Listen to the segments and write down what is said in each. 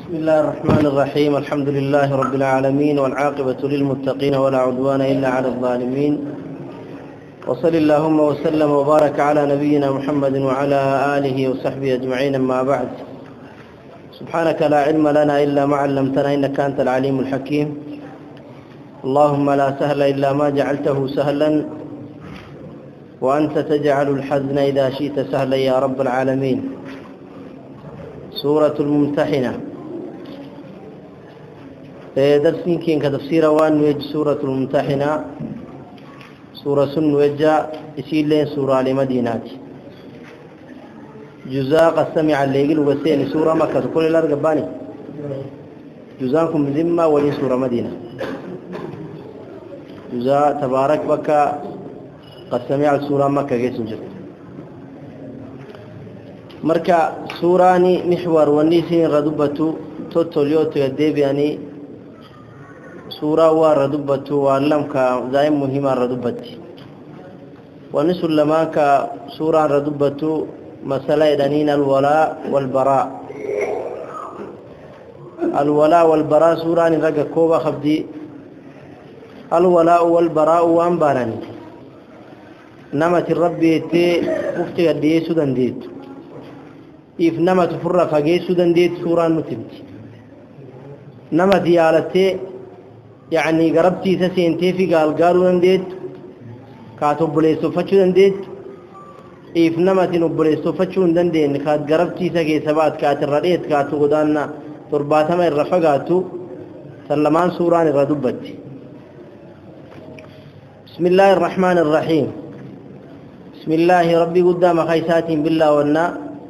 بسم الله الرحمن الرحيم. الحمد لله رب العالمين، والعاقبة للمتقين ولا عدوان إلا على الظالمين. وصل اللهم وسلم وبارك على نبينا محمد وعلى آله وصحبه أجمعين. أما بعد، سبحانك لا علم لنا إلا ما علمتنا إنك أنت العليم الحكيم. اللهم لا سهل إلا ما جعلته سهلا، وأنت تجعل الحزن إذا شئت سهلا يا رب العالمين. سورة الممتحنة. درسين كين كتفسير وان ويج سورة الممتحنة سورة سن وجا إسيلين سورة لمدينات جزاء قسمي على الليل وبسين سورة مكة كل الأرقباني جزاكم ذمة ولي سورة مدينة جزاء تبارك بك قسمي على سورة مكة جيسن جد مركا سوراني محور ونيسين ردبتو توتوليوتو يديبياني سورة وردبتو وعلمك زي مهمة ردبتي ونسل لما كسورة ردبتو مسألة دنين الولاء والبراء. الولاء والبراء سورة نرجع كوبا خبدي. الولاء والبراء وانبارني نمت الرب يتي مفتي قديه سودان ديت إف نمت فرة فقيه سودان ديت سورة نتبتي نمت يالتي يعني قربتي سسينتي في قالوا دنديت كاتب بليسو فتشو دنديت إف نمت نبليسو فتشو دندين كات قربتي سكي سبات كات الرديت كاتو غدانا ترباتما الرفقاتو سلمان سوران الردبت. بسم الله الرحمن الرحيم. بسم الله ربي قدام خيسات بالله والنا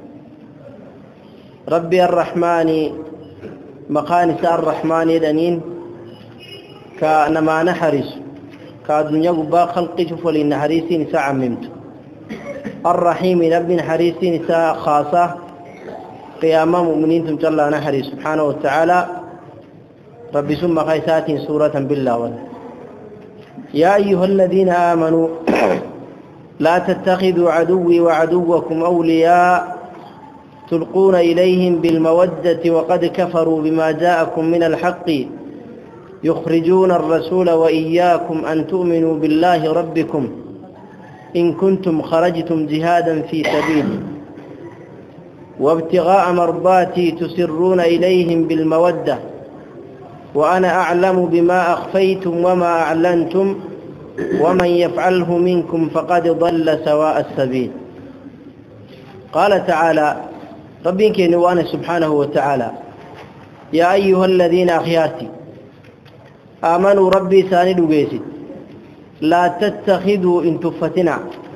ربي الرحمن مقانس الرحمن يدنين كأنما نحرس كالدنيا قبا خلقي شوف لإن حريسي نساء عممت الرحيم رب حريسي نساء خاصة قياما مؤمنين تمجلى نحري سبحانه وتعالى. ربي ثم خيسات سورة بالله يا أيها الذين آمنوا لا تتخذوا عدوي وعدوكم أولياء تلقون إليهم بالمودة وقد كفروا بما جاءكم من الحق يخرجون الرسول وإياكم أن تؤمنوا بالله ربكم إن كنتم خرجتم جهادا في سبيلي وابتغاء مرضاتي تسرون إليهم بالمودة وأنا أعلم بما أخفيتم وما أعلنتم ومن يفعله منكم فقد ضل سواء السبيل. قال تعالى ربك نوانا سبحانه وتعالى يا أيها الذين أخياتي آمنوا ربي ساند وقيسد لا تتخذوا إن تفتنا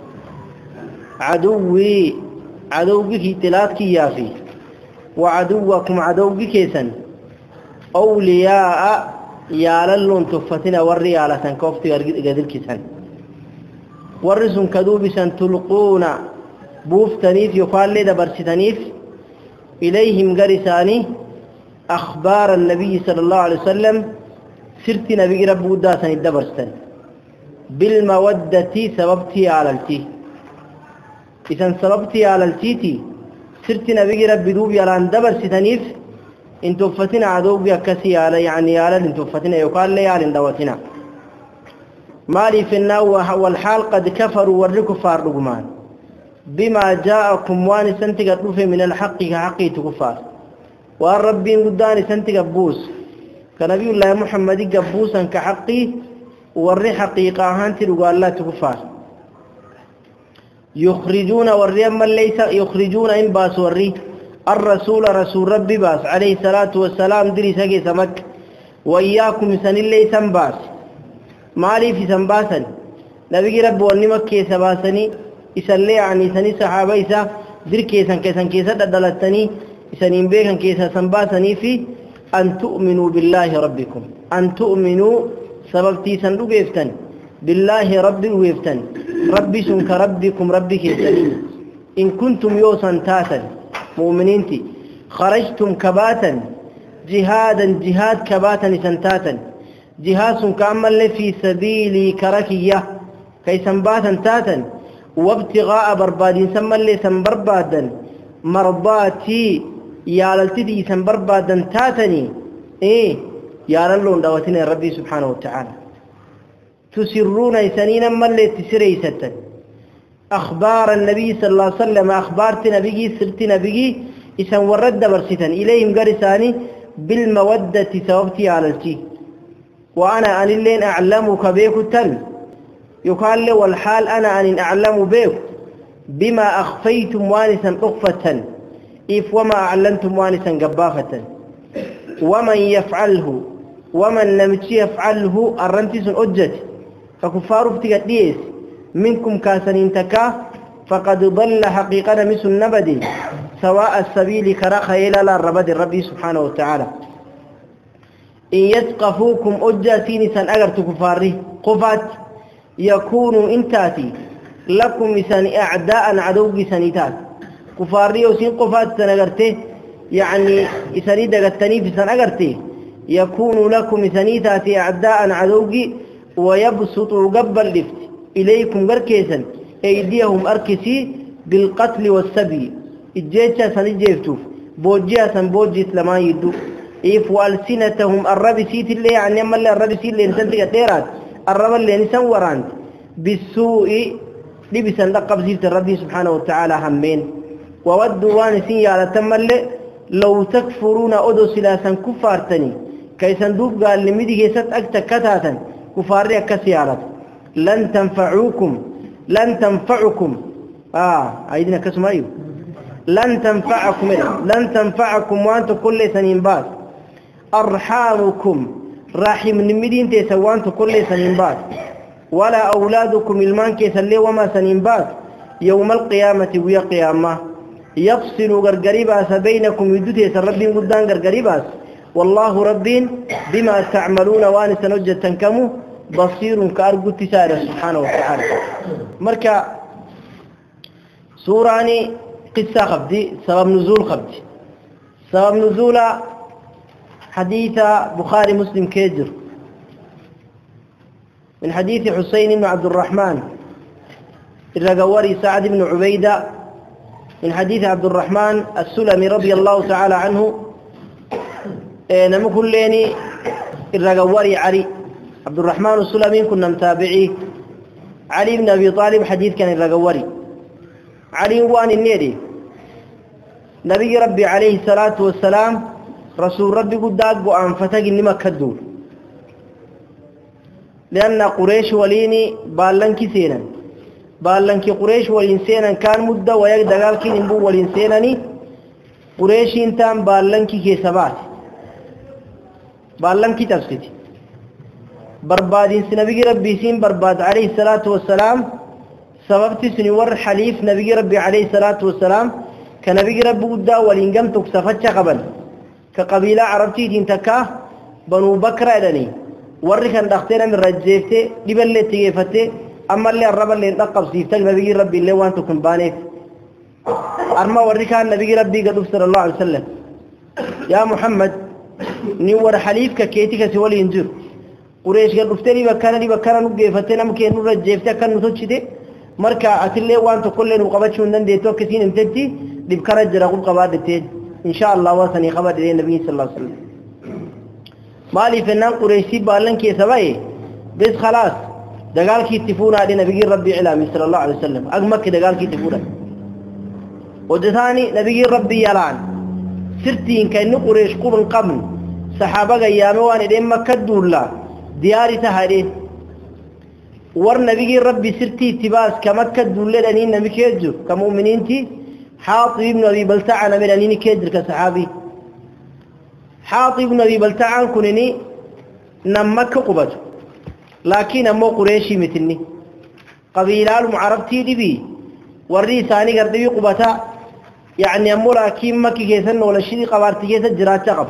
عدوك تلاتك يافي وعدوكم عدوك كيسا أولياء ياللون تفتنا والريالة كوفتي قدر كيسا ورسن كدوبسا تلقون بوفتنيف يقال لي دبرستنيف إليهم قرساني أخبار النبي صلى الله عليه وسلم سرت نبي رب وداسا الدبرستن بالمودة سببتي على التي إذن سببتي على التيتي سرت نبي رب دوبي على دبرستنيف إن توفتنا عدوبي كسي على يعني على إن توفتنا يقال لي على دوتنا مالي في النوى والحال قد كفروا والكفار رجمان بما جاءكم وان سنتك من الحق كحقي تكفار والرب قداني سنتك بوس كنبي الله محمد قبوسا كحقي وري حقيقة هانتي وقال لا تكفار يخرجون وري من ليس يخرجون إن باس وري الرسول رسول ربي باس عليه الصلاة والسلام دري سقي سمك وإياكم سن اللي سنباس مالي في سنباسا نبي رب ونمك سباسني إسالي يعني سني صحابة إسا در كيسا دلتني إسانين بيكا كيسا سنباسني في أن تؤمنوا بالله ربكم أن تؤمنوا سببتي سندوق يفتن بالله ربي ويفتن ربي سنك ربكم ربي كيسانين إن كنتم يوسا تاسا مؤمنينتي خرجتم كباتا جهادا جهاد كباتا سنتاتا جهاد كأمل في سبيلي كركية كي سنباتا تاتا وابتغاء بربادين سمى اللي سنبربادا مرضاتي يا للتدي سنبربادا تاتني يا للون دواتنا ربي سبحانه وتعالى تسرون سنين من اللي تسري ستة أخبار النبي صلى الله عليه وسلم أخبارت نبي سرت نبي إسان ورد برسيتا إليهم قرساني بالمودة سوابتي على التي وأنا أن اللين أعلمك بيك تل يقال له والحال أنا أن أعلم بيك بما أخفيتم وانسا أخفة إف وما أعلنتم وانسا قبافة ومن يفعله ومن لم يفعله الرنتس أجت فكفار افتقديس منكم كاسنين تكا فقد ضل حقيقة مثل النبد سواء السبيل كرخ إلى الربد الرب سبحانه وتعالى إن يثقفوكم أجاتين سن أغرت كفاري قفات يكونوا انتاتي لكم سن أعداء عدو سنتات كفاري وسين قفات سن أغرته يعني سنيد أغرتني في سن أغرته يكون لكم سنيتاتي أعداء عدوغي ويبسطوا قبل لفت إليكم بركيسا أيديهم أركسي بالقتل والسبي إجيتشا سنجيفتوف بوجيها سنبوجيت لما يدو إيف والسنتهم الرب سيت اللي يعني يما اللي الرب سيت اللي نسنتك تيرات الرب اللي نسوران بالسوء لبسا لقب زيت الرب سبحانه وتعالى همين وودوا وانسين على تملي لو تكفرون أدو سلاسا كفارتني كي صندوق قال لمدي جيست أكتك كتاتا كفاري كسيارات لن تنفعكم عيدنا كسم أيوه لن تنفعكم وانتم كل سنين باس أرحامكم راحم نمدين تيسوانتم كل سنين باس ولا أولادكم المان كيسلي وما سنين باس يوم القيامة ويا قيامة يفصل غرغريباس بينكم يدوتي سربين قدان غرغريباس والله ربين بما تعملون وان سنجد تنكمو بصير كأرجو تسارة سبحانه وتعالى مركا سوراني قصة خبدي سبب نزول خبدي سبب نزول حديث بخاري مسلم كيجر من حديث حسين بن عبد الرحمن الرقوري سعد بن عبيدة من حديث عبد الرحمن السلمي رضي الله تعالى عنه نمكن ليني الرقوري علي عبد الرحمن السلمي كنا متابعيه علي بن أبي طالب حديث كان الرقوري علي وان النيري نبي ربي عليه الصلاة والسلام رسول ربي قداق وأن فتاق إنما كدور لأن قريش وليني بالنكي سينا بالنكي قريش والإنسانا كان مدة ويقدقال كي نبو والإنسانني قريش انتام بالنكي كيسابات بالنكي تفسيتي بربادين سنبي ربي سين برباد عليه الصلاة والسلام سببتي سنور حليف نبي ربي عليه الصلاة والسلام كنبي ربي قدا ولينقم تكسفتش قبل كقبيلة عربتي تنتكا بنو بكر إلني وركن دختنا من رجيفته لبلة تجيفته أما اللي الرب اللي نقب سيفتك نبي ربي اللي وانتو كن بانيف أرما وركان نبي ربي قد صلى الله عليه وسلم يا محمد نور حليف ككيتك سوالي ينجر قريش قال رفتني بكانا نقيفتنا مكين رجيفته كان نتوشته مركا أتلي وانتو كل نقبتش ونن ديتو كثير انتبتي لبكرة جراغول قباد التيج إن شاء الله واسني خبر إليه النبي صلى الله عليه وسلم مالي فنان قريشي بالن كي سباي بس خلاص دقال كي تفونا على نبي ربي علامي صلى الله عليه وسلم أقمك دقال كي تفونا ودثاني نبي ربي يلان سرتين كأنه قريش قبل قبل صحابة أيامه وان إليه مكدو الله دياري تهاري ور نبي ربي سرتي اتباس كمكة دولة أنين نبي كيجر كمؤمنين تي حاطب ابن أبي بلتعان من أنين كيجر كصحابي حاطب ابن أبي بلتعان كنني نمك قبته لكن أمو قريشي مثلني قبيلة المعربتي دبي وري ثاني قردبي قبتا يعني أمو لكن مكي كيسن ولا شيء قبارتي كيسن جرات شغب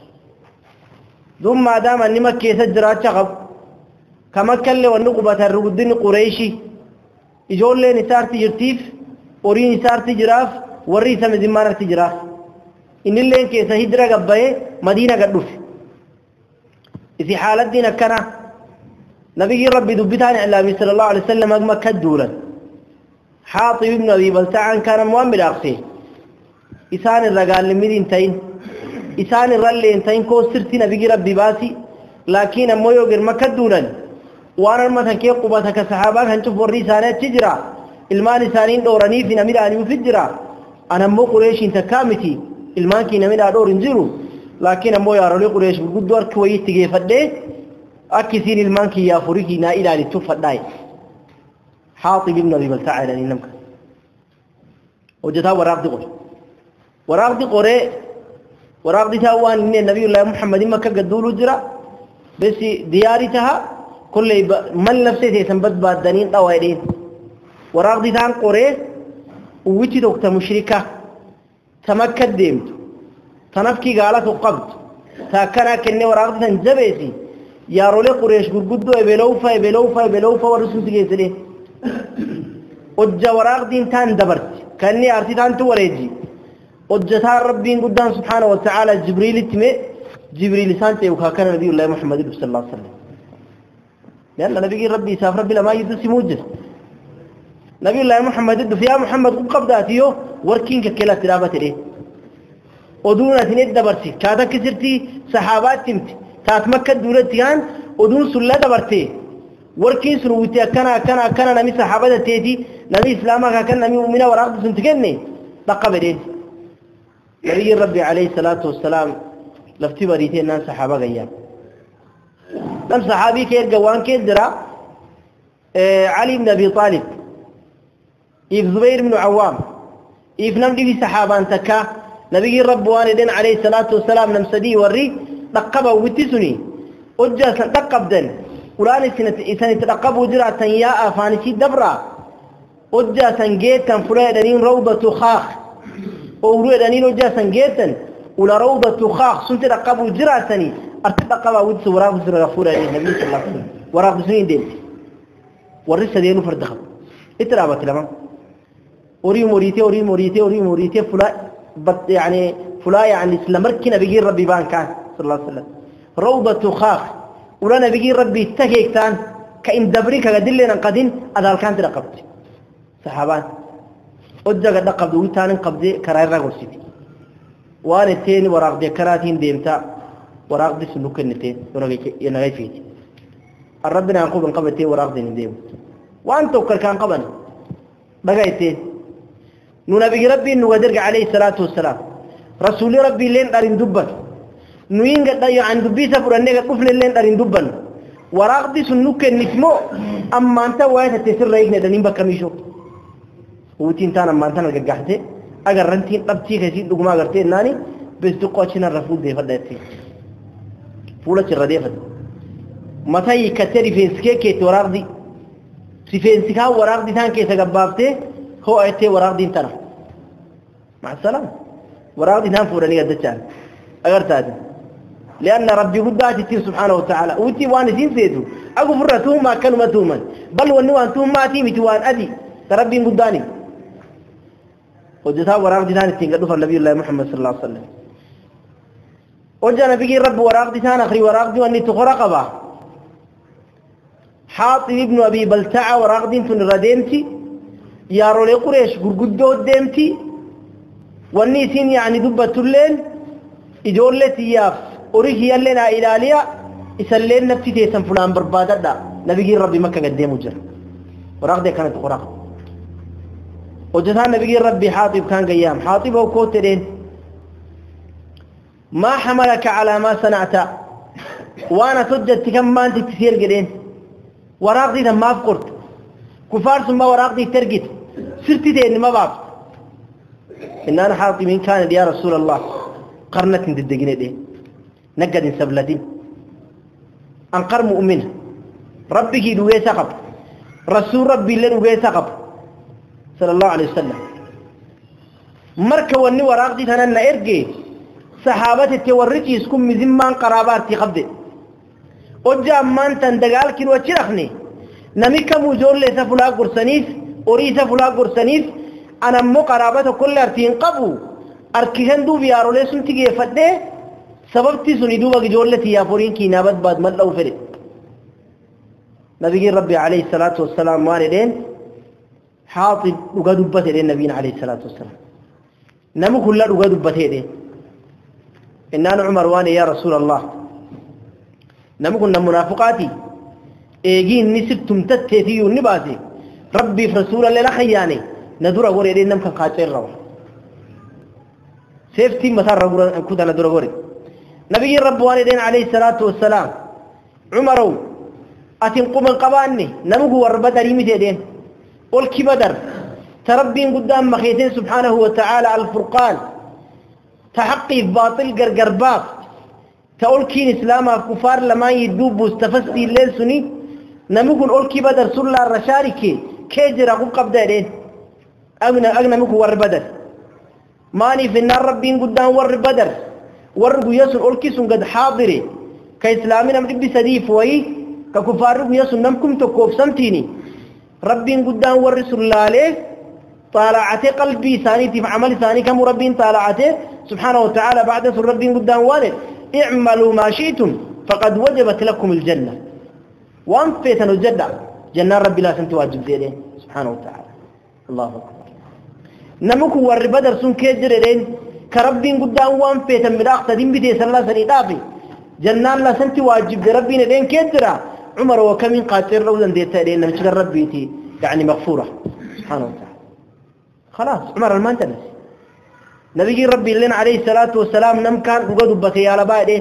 ثم ما دام أني مكي كيسن جرات شغب كما كله والنقبة الرقدين قريشي يجول لي نسار تجرتيف وري نسار تجراف وري سم زمانة تجراف إن اللي كيس هجرة قبّه مدينة قدوف في حالة دينا كنا نبي ربي دبتان إعلامي صلى الله عليه وسلم أجمع كدولا حاطب ابن أبي بلتعان كان موامل أقصي إسان الرجال لمدين تين إسان الرجال تين كو سرتنا بيجي ربي باسي لكن أمو يوجر مكدونا وانا مثلا كي قبتك الصحابة هنشوف الرسالة تجرى المان سانين دوراني في نمير أن يفجرا أنا مو قريش انت كامتي المان كي نمير دور انزلوا لكن أمو يارو لي قريش بقول دور كويس تجي فدي أكثر المان كي يافوريكي نائلة لتفداي حاطب ابن أبي بلتعة لأني نمك وجدها وراق دي قري وراق دي تاوان إن النبي الله محمد مكة قدولو جرا بس ديارتها كل من نفسه تنبت بادنين طوائلين وراق دي تان قري ووجي دوكتا مشركة تمكة ديمت تنفكي قالت وقبت تاكنا كني وراق دي تنجبسي يا رولي قريش قرقدو بلوفا ورسول تجيسلي وجه وراق دين تان دبرت كأني أرتي تان توريجي وجه ربي قدام سبحانه وتعالى جبريل سانتي وكان نبي الله محمد صلى الله عليه وسلم لأن نبي ربي سافر ربي لما يدرس موجز نبي الله محمد يا محمد قبضاتيو وركينك كلا تلابت ليه ودونا تنيد دبرتي كاتا كسرتي صحابات تمتي تات مكة دولتيان ودون سلة دبرتي وركين سنوتي كان نمي صحابة تيتي نمي إسلامك كان نمي مؤمنة ورغب سنتكني لقبلين نبي ربي عليه الصلاة والسلام لفتي بريتين نان صحابة غيام نم صحابي كير قوان كير درا علي بن أبي طالب إف زبير بن عوام إف نمدي في صحابان تكا نبي رب والدين عليه الصلاة والسلام نمسدي وري لقبه وتسني أجل لقب دن ولاني سنة تلقبوا جرعة يا أفانسي دبرا أجا سنجيت كان فلاي دانين روضة خاخ أوروي دانين أجا سنجيتا ولا روضة خاخ سنت تلقبوا جرعة سني أرتلقبوا ودس وراغ سنة غفورة النبي صلى الله عليه وسلم وراغ سنين دين والرسة دينو فردخب اترابت لما أوري موريتي فلاي يعني سلمركنا بيجي ربي بان كان صلى الله عليه وسلم روضة خاخ ولنا بيجي ربي تكيكتان كإن دبريك قدلنا قدين أذا كانت رقبتي صحابان أجا قد قبض ويتان قبض كراي رغل سيدي وانا التين وراق دي كراتين ديمتا وراق دي سنوك النتين ينغي فيتي الربنا ينقوب من قبل تين وراق دي نديم وانتو كان قبل بقى تين نبي ربي إنه ودرق عليه الصلاة والسلام رسول ربي لين دارين دبن نوين قد عن دبي سفر أنك قفل لين دارين دبن وراق دي سنوك النسمو أما أنت وايت تسر رأيك ندنين بكميشو وتين تانا أما أنت نلقاحتي أقر رنتين قبتي خسيد لقما قرتين ناني بس دقواتنا الرفول دي فدأتي فولة الرديفة متى يكتري في سكيكي وراق دي سيفين سكا وراق دي تان كي سقبابتي هو أيتي وراق دين تنا مع السلامة وراق دين فوراني قدتان أقر تاتي لأن ربي قداتي تير سبحانه وتعالى وتي وانا سين سيدو أقو فرتهم ما كانوا متوما بل ونوان توم ما تيمي توان أدي تربي قداني وجدها وراق دين تنقلوا فالنبي الله محمد صلى الله عليه وسلم وجاء نبي رب وراق دين أخري وراق دين واني تخرقبا حاطب ابن أبي بلتعة وراق دين تنرديمتي يا رولي قريش قرقدو ديمتي والنيسين يعني دبة الليل إجولتي ياف أريه يلنا إلاليا إسالين نفتي تيسن فلان بربادة دا نبي ربي مكة قديمو جر وراق دي كانت قراق وجدها نبي ربي حاطب كان قيام حاطب وكوترين ما حملك على ما صنعت وانا سجدت كم ما انت تسير قدين وراق دي ما فقرت كفار ثم وراق دي ترقت سرتي دين ما باب إن أنا حاطب من كان يا رسول الله قرنة تدقين دي نقد سبلتين أنقر مؤمنة ربك دوغي سقب رسول ربي اللي دوغي سقب صلى الله عليه وسلم مركا واني وراق دي تنانا إرقي صحابات التوريتي يسكن مزمان قرابات تقبضي وجاء أمان تندقال كنو وچرخني نميكا موجور ليسا فلا قرسانيف وريسا فلا قرسانيف أنا مو قرابات كل ارتين قبو أركيهن دو بيارو ليسن تيجي فده سبب تسوني دوبا جولتي يا فورين كي نابت بعد ملأ وفرد نبي ربي عليه الصلاة والسلام والدين حاطب وقدبت للنبي عليه الصلاة والسلام نمو كل رغد بتيده إن أنا عمر واني يا رسول الله نمو كنا منافقاتي إيجين نسبتم تتيتي ونباسي ربي في رسول الله لا خياني ندور أقول يدين نم كان قاتل روح سيفتي مثلا رغور كذا ندور أقول نبي رب والدين عليه الصلاة والسلام عمرو أتنقم القباني نمو وربدر يمتدين قل كي بدر تربين قدام مخيتين سبحانه وتعالى الفرقان تحقي باطل قرقرباق تقول كين إسلاما كفار لما يدوب واستفسدي الليل سني نمكن قول كي بدر سلا الرشاركي كيجر أقول قبدارين أغنى مكو ور بدر ماني في النار ربين قدام ور بدر ورقو يسن قول كيسن قد حاضري كإسلامنا مدبي سديف وي ككفار رقو يسن نمكم تكوف سمتيني ربين قدام ور سلا عليه طالعته قلبي ثاني في عمل ثاني كم ربين طالعته سبحانه وتعالى بعد سر ربين قدام والد اعملوا ما شئتم فقد وجبت لكم الجنة وانفيتنا الجنة جنة ربي لا سنتواجب زيدين سبحانه وتعالى الله أكبر نمكو ور بدر سن كجرين كربين قدام وانفيتنا من أقصدين بدي سلا سنيدافي جنة لا سنتواجب ربنا دين كجرا عمر وكمين قاتل روزن ديتا دين نمشي ربيتي يعني مغفورة سبحانه وتعالى خلاص عمر المانتنس نبي ربي لنا عليه الصلاة والسلام نم كان رقد بتي على بعده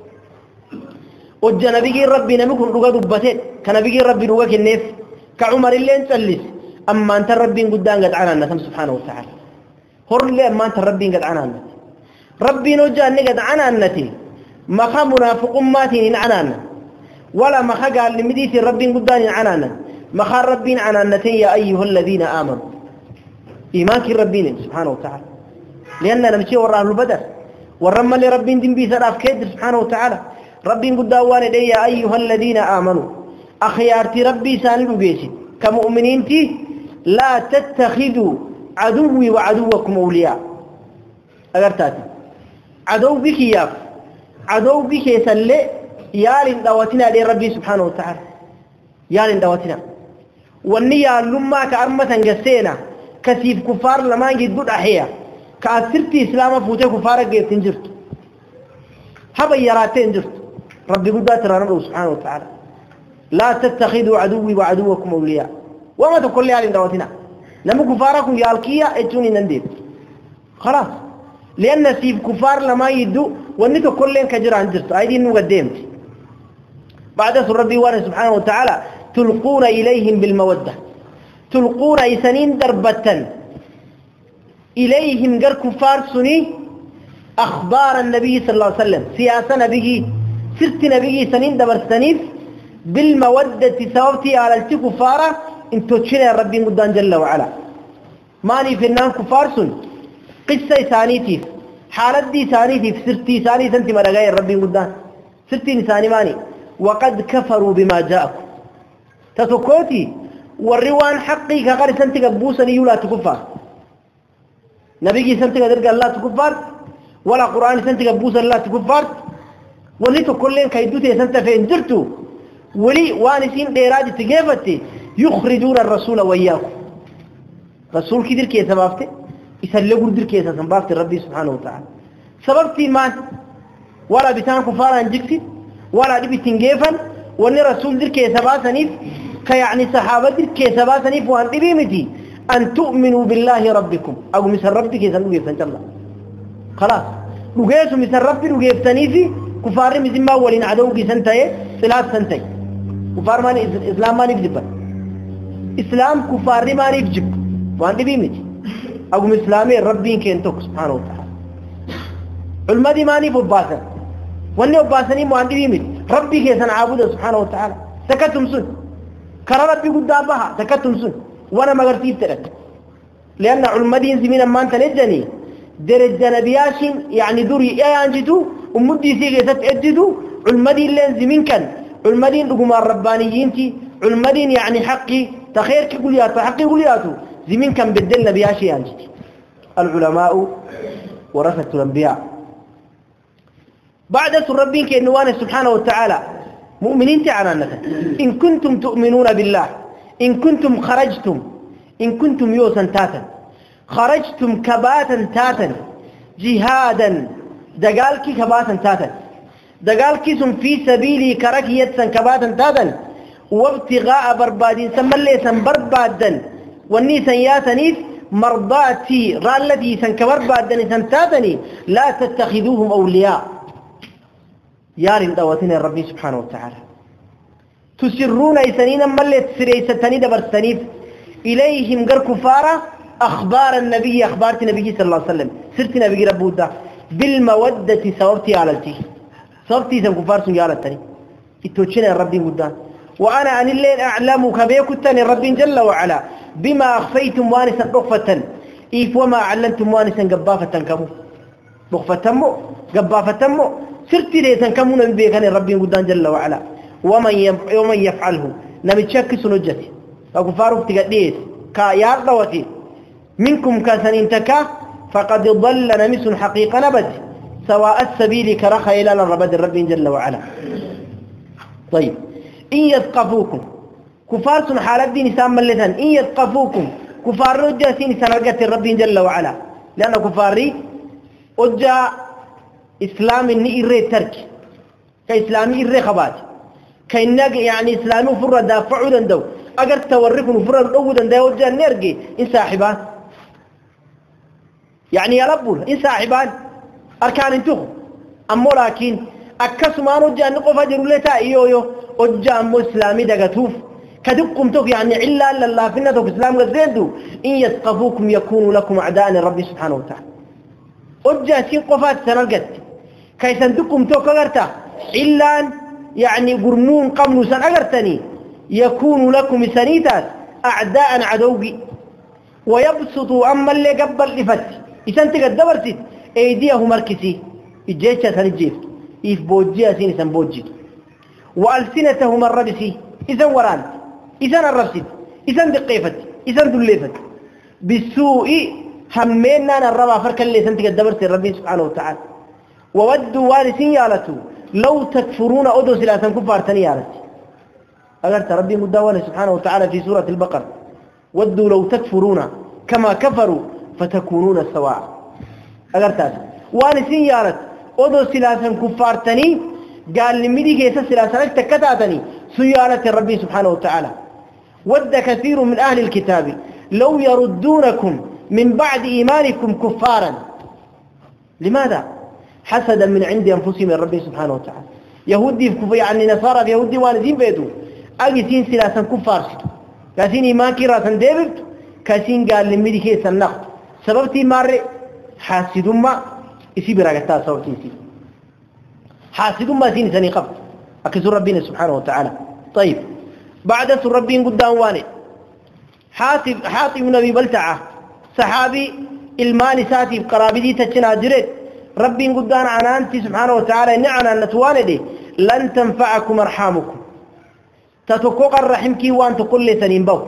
وجه نبي ربي نمكن رقد بتي كنبي ربي رقك النف كعمر اللي نسلس أما أنت ربي قدام قد عنا سبحانه وتعالى هر اللي أما أنت ربي قد عنا ربي نوجه أن قد عنا النتي ما خا منافق أماتي عنا ولا ما خا قال لمديتي ربي قدام عنا ما خا ربي عنا النتي يا أيها الذين آمنوا إيمانك ربنا سبحانه وتعالى لأننا نمشي وراء البدر ورمى لربين دين بيسراف كيدر سبحانه وتعالى ربين قد داوان يا أيها الذين آمنوا أخيارتي ربي ساندو بيسي كمؤمنين تي لا تتخذوا عدوي وعدوكم أولياء أغرتاتي عدو بك ياف عدو بك يسلي يالين دواتنا لي ربي سبحانه وتعالى يالين دواتنا والنية لما كأرمة قسينا كثيف كفار لما يجد بود أحياء كأثرتي إسلام فوتي كفارك تنجرت هبا يراتين جرت ربي قدات رانه سبحانه وتعالى لا تتخذوا عدوي وعدوكم أولياء وما تقول لي على دواتنا لما كفاركم يالكيا اتوني ننديب خلاص لأن سيف كفار لما يدو ونتو كلين كجران جرت أيدي إنه قدمت بعد ربي وانا سبحانه وتعالى تلقون إليهم بالمودة تلقون سنين دربة إليهم قر كفار سني أخبار النبي صلى الله عليه وسلم سياسة نبيه سرت نبيه سنين دبر سنيف بالمودة سوابتي على الكفارة انتو تشيني ربي قدان جل وعلا ماني في النام كفار سن قصة ثانيتي حالة دي ثانيتي سرتي ثاني سنتي مرقاي ربي قدان سرتي ثاني ماني وقد كفروا بما جاءكم تتوكوتي والروان حقي كغير سنتي قبوسا يولا تكفار نبي سنتي درجة الله تكفار ولا قرآن سنتي قبوسا الله تكفار وليتو كلين كيدوتي سنتي فين جرتو ولي وانسين ديراج تجيفتي يخرجون الرسول وإياكم رسول كدير كي سببته يسلقوا كدير كي سببته ربي سبحانه وتعالى سببتي ما ولا بتان كفار انجكتي ولا دي بتنجيفن وان رسول دير كي سباسنيف كيعني صحابه دير كي سباسنيف وان دبيمتي أن تؤمنوا بالله ربكم أو مثل ربك يسنوه يفتن الله خلاص رجيسوا مثل ربي رجيفتني في كفار مثل ما أولين عدوك سنتين ثلاث سنتين كفار ما إسلام ما نفجب إسلام كفار ما نفجب وانت بيمتي أو مسلامي ربي كنتوك سبحانه وتعالى علمدي ما نفجب باسا واني وباسني وانت بيمتي ربي كيسن عابده سبحانه وتعالى تكتم سن كرا ربي قدامها تكتم سن وانا ما قرتيب تلك لأن علمدين زمينا ما انت نجني درجة نبياشين يعني دوري ايه انجتو ومدي سيغي ستأجدو علمدين لين زمين كان علمدين رقم الربانيين تي علمدين يعني حقي تخير كي قلياتو حقي قلياتو زمين كان بدل نبياشي انجتي العلماء ورثة الأنبياء بعد ربين كأنوانا سبحانه وتعالى مؤمنين تعالى إن كنتم تؤمنون بالله إن كنتم خرجتم إن كنتم يوسن تاتا خرجتم كباتا تاتا جهادا دقالك كباتا تاتا دقالك في سبيلي كركية كباتا تاتا وابتغاء بربادين سملي بربادا والنيسا ياتنيف مرضاتي رالتي سنكبربادا سنتاتني لا تتخذوهم أولياء يارين دواتين ربي سبحانه وتعالى تسرون إسانين ملي تسريستني دبرستنيف إليهم قر كفارة أخبار النبي أخبارت النبي صلى الله عليه وسلم سرت نبي ربودا بالمودة سورتي على التي سورتي سن كفار سن يالتني اتوشنا ربي قدان وأنا عن الليل أعلم كبيكتني ربي جل وعلا بما أخفيتم وانسا رغفة إيف وما أعلنتم وانسا قبافة كمو رغفة مو قبافة مو سرت ليسا كمو نبي كان ربي قدان جل وعلا ومن يفعله نمتشكس نجتي وكفار افتقديس كايار دوتي منكم كاسنين تكا فقد ضل نمس حقيقة نبت سواء السبيل كرخ إلى الربد الرب جل وعلا طيب إن يثقفوكم كفار سن حالات دي نسان ملتان إن يثقفوكم كفار رجا سين سنرقة الرب جل وعلا لأن كفاري أجا إسلام إني إري ترك كإسلامي إري خبات كإنك يعني إسلامي فرة دافعوا دندو أقر توركم فرة الأول دندو أجا نرقي إن صاحبان يعني يا رب إن صاحبان أركان انتوه أمو لكن أكسما نجا نقف أجر لتا إيويو أجا أمو إسلامي دقتوف كدقكم توك يعني إلا الله فينا توك إسلام قدردو إن يثقفوكم يكونوا لكم أعداء رب سبحانه وتعالى أجا سين قفات سنرقت كيسندكم توك أغرتا إلا يعني قرمون قمنوا سن أغرتني يكونوا لكم سنيتات أعداء عدوبي ويبسطوا أما اللي قبل لفت إذا أنت قد دبرتت أيديهم مركسي إجيتها سنجيف إف بوجيها سين سن بوجي وألسنتهم الربسي إذا وران إذا الربسي إذا دقيفت إذا دليفت بالسوء همينا الربا فرك اللي سنت قد دبرت ربي سبحانه وتعالى وودوا وارثين يالتو لو تكفرون أدوس لا تنكفر تنيالتي أقرت ربي مداولة سبحانه وتعالى في سورة البقرة ودوا لو تكفرون كما كفروا فتكونون سواء أقرتها وارثين يالت أدوس لا تنكفر تني قال لمدي كيسا سلاسلك تكتاتني سيالة ربي سبحانه وتعالى ود كثير من أهل الكتاب لو يردونكم من بعد إيمانكم كفارا لماذا؟ حسدا من عند أنفسهم من ربي سبحانه وتعالى يهودي يعني نصارى يهودي والدين بيتو أجسين سلاسا كفار كاسين إيمان كراسا ديبت كاسين قال لمدي كيسا النقد سببتي ماري حاسدون ما إسي براغتا صوتي سي حاسدون ما سين سني قبل أكسر ربنا سبحانه وتعالى طيب بعد سر ربين قدام واني حاطب نبي بلتعة صحابي الماني ساتي بقرابدي تجنا جريت ربين قدام عنانتي سبحانه وتعالى نعنا نتواندي لن تنفعكم أرحامكم تتوقع الرحم كي وانتو كل سنين بو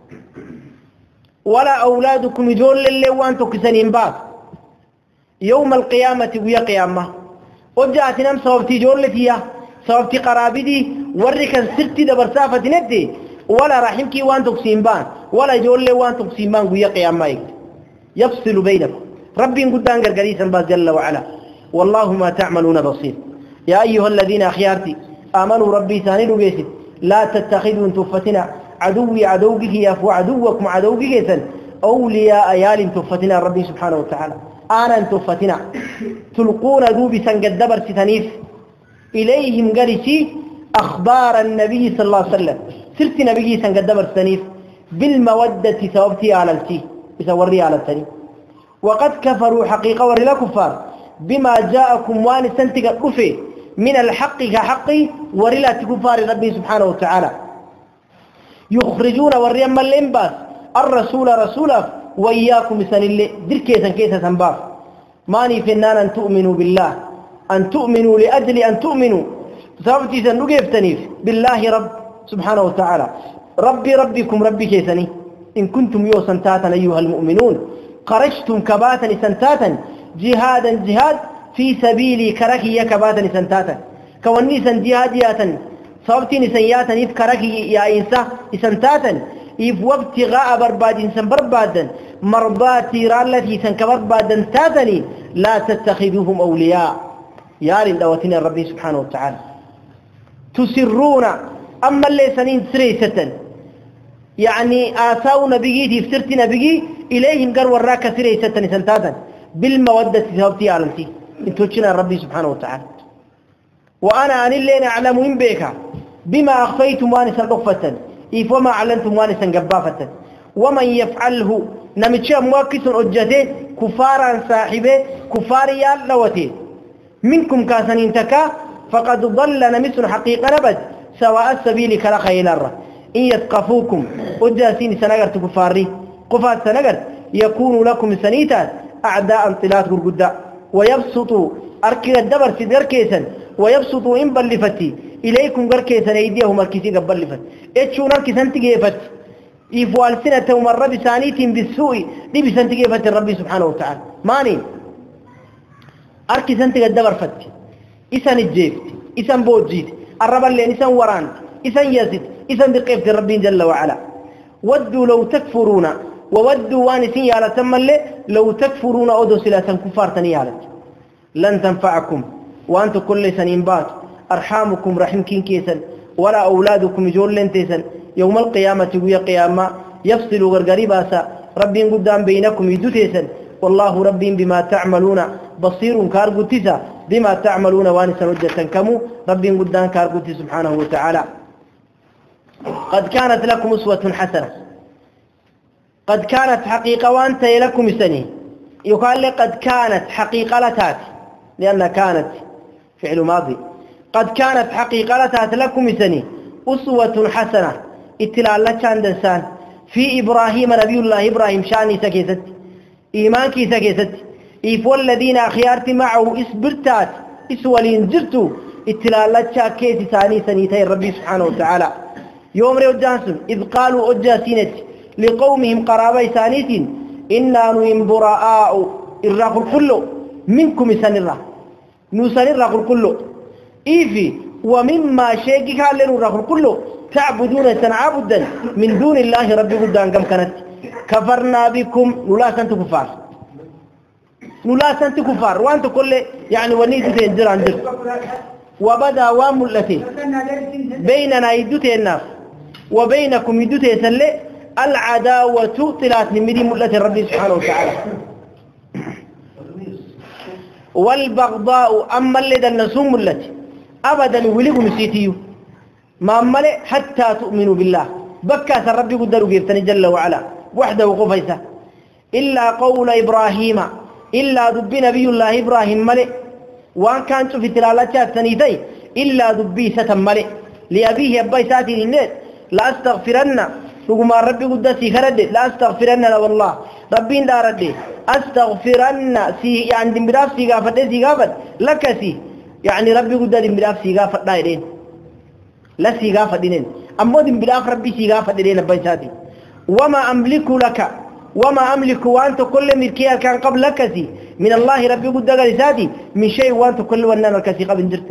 ولا أولادكم يجول للي وانتو كسنين باك يوم القيامة ويا قيامة وجاءت نم صوبتي جولتي صوبتي قرابدي ورك السرتي دبر سافة ندي ولا رحمك وانتو سيمبان ولا جول وانتو سيمبان ويا قيامة يفصل بينكم ربي قدان قرقريسا باز جل وعلا والله ما تعملون بصير يا أيها الذين أخيارتي آمنوا ربي ثاني لقيسد لا تتخذوا انتفتنا عدوي عدوك يافو عدوكم عدوك جيسا أولياء يال انتفتنا ربي سبحانه وتعالى أنا انتفتنا تلقون ذوبي سنقدبر ستنيف إليهم قرسي أخبار النبي صلى الله عليه وسلم سرت نبي سنقدبر ستنيف بالمودة ثوبتي على التي يسوري على التني وقد كفروا حقيقة ورلا كفار بما جاءكم وان سنتك الكفي من الحق كحقي ورلا كفار ربي سبحانه وتعالى يخرجون وريما الانباس الرسول رسوله وإياكم سن اللي دير كيسا سنباس ماني فنان أن تؤمنوا بالله أن تؤمنوا لأجل أن تؤمنوا ثابتي سنقف تنيف بالله رب سبحانه وتعالى ربي ربكم ربي كيسني إن كنتم يو سنتاتا أيها المؤمنون خرجتم كباتا سنتاتا جهادا جهاد في سبيلي كركي كباتا سنتاتا كوني سن جهادياتا صوبتي نسياتا إذ كركي يا إنسا سنتاتا إذ وابتغاء برباد إنسان بربادا مرضاتي رالتي سنكبر بعد تاتني لا تتخذوهم أولياء يا للدواتين ربي سبحانه وتعالى تسرون أما اللي سنين سريسة يعني آساونا بيجي تفسرتنا بيجي إليهم قر وراك سريسة سنتاتا بالمودة تهبتي عالمتي انتوشنا ربي سبحانه وتعالى وأنا أن اللي نعلم من بيك بما أخفيتم وانسا رقفة إيف وما أعلنتم وانسا قبافة ومن يفعله نمتشا مواكس أجته كفارا صاحبه كفاريا لوته منكم كاسنين تكا فقد ضل نمس حقيقة نبت سواء السبيل كالخيل الرّ إن يثقفوكم أجاسين سنقرت كفاري قفات سنقرت يكون لكم سنيتات أعداء انطلات قرقداء ويبسطوا أركي الدبر سيدر كيسا ويبسطوا إن بلفتي إليكم قركيسا أيديهم أركيسي قبلفت إتشون أركيسان تقيفت إفوال سنة ومر بسانيت بالسوء دي بسان تقيفت الرب سبحانه وتعالى ماني أركيسان تقدبر فت إسان الجيفت إسان بوجيت الرب اللي إسان وران إسان يزد إسان بقيفت الرب جل وعلا ودوا لو تكفرون وودوا وانسين يالا تملي لو تكفرون أدو سلاسا كفار تنيالت لن تنفعكم وأنتم كل سنينبات أرحامكم رحمكين كيسا ولا أولادكم جولين تيسا يوم القيامة ويا قيامة يفصل غرغريباسا ربي قدام بينكم يدو تيسا والله ربي بما تعملون بصير كارغوتيسا بما تعملون وانسا وجة كمو ربي قدام كارغوتي سبحانه وتعالى قد كانت لكم أسوة حسنة قد كانت حقيقة وأنت لكم سني يقال لي قد كانت حقيقة لتات لأن كانت فعل ماضي قد كانت حقيقة لتات لكم سني أسوة حسنة اتلال لكان دنسان في إبراهيم نبي الله إبراهيم شاني سكيست إيمانكي سكيست إيفو الذين أخيارت معه إسبرتات إسولين جرتوا اتلال لكان كيسي ثاني سنيتي ربي سبحانه وتعالى يوم ريو جانسون إذ قالوا أجاسينت لقومهم قرابي ثانيتين إنا نهم براء الرقل كله منكم سنرى نسنرى كله إيفي ومما شيكك لنا الرقل كله تعبدون سنعبدا من دون الله ربي قدان كم كانت كفرنا بكم نلا سنت كفار نلا سنت كفار وانت كل يعني ونيت تنجر عن جر وبدا واملتي بيننا يدوتي الناس وبينكم يدوتي سلي العداوة طلعت نمدي ملة ربي سبحانه وتعالى والبغضاء أما اللي دنسون ملة أبدا وليكم سيتيو ما أمالي حتى تؤمنوا بالله بكاس ربي قدروا قيفتني جل وعلا وحده وقفيسة إلا قول إبراهيم إلا دبي نبي الله إبراهيم ملئ وان كانت في تلالتها الثنيتي إلا دبي ستملئ لأبيه أبايساتي للنت لا أستغفرن نقوم ربي قدسي خرد لا أستغفرن لا والله ربي لا رد أستغفرن سي يعني دمبراف سيغافت سيغافت لك سي يعني ربي قد دمبراف سيغافت دايرين لا سيغافت دينين أما دمبراف ربي سيغافت دينين أبايساتي وما أملك لك وما أملك وأنت كل ملكية كان قبل لك سي من الله ربي قد دغرساتي من شيء وأنت كل ونانا الكسي قبل جرت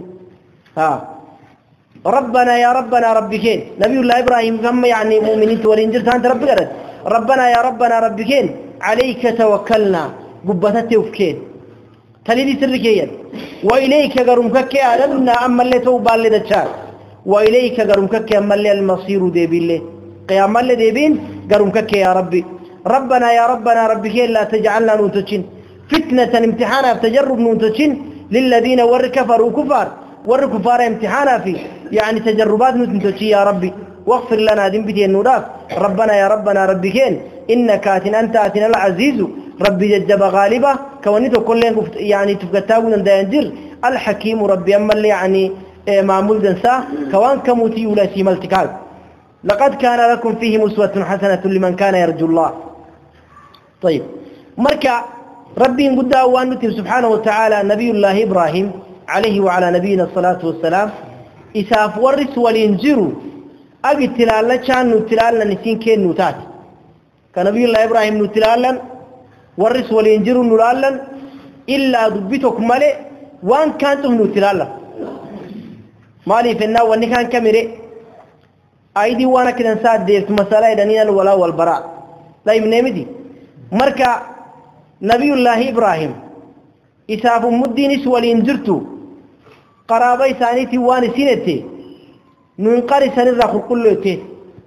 ربنا يا ربنا ربكين نبي الله إبراهيم كم يعني مؤمنين تورين جرت أنت ربي قرد ربنا يا ربنا ربكين عليك توكلنا قبتت وفكين تليدي سركيا وإليك قرمكك أردنا أما اللي توبال لدتشار وإليك قرمكك أما اللي المصير دي بالله قيام اللي دي بين قرمكك يا ربي ربنا يا ربنا ربكين لا تجعلنا ننتجين فتنة امتحانا تجرب ننتجين للذين كفروا كفار كفار امتحانا فيه يعني تجربات ننتجين يا ربي واغفر لنا ذنبتي النراف ربنا يا ربنا ربكين إنك أنت أتنا العزيز ربي ججب غالبة كونيتو كلين يعني تفقتاونا داينجر الحكيم ربي أما اللي يعني معمول دنسا كوان كموتي ولا سيم التكال لقد كان لكم فيه أسوة حسنة لمن كان يرجو الله طيب مركع ربي قد وانتم سبحانه وتعالى نبي الله إبراهيم عليه وعلى نبينا الصلاة والسلام إساف ورس والينجروا أجي تلالا كان نتلالا نسين كين نوتات كنبي الله إبراهيم نتلالا ورس والينجروا نلالا إلا دبتك ملئ وان كانتم نتلالا مالي في الناو واني كان كاميري أيدي وانا كده نساعد ديرت مسألة دنيا ولا والبراء لا يمنمدي مركا نبي الله إبراهيم إساف مدين سوالين جرتو قرابي ثانيتي واني سينتي ننقري سنرخ كله تي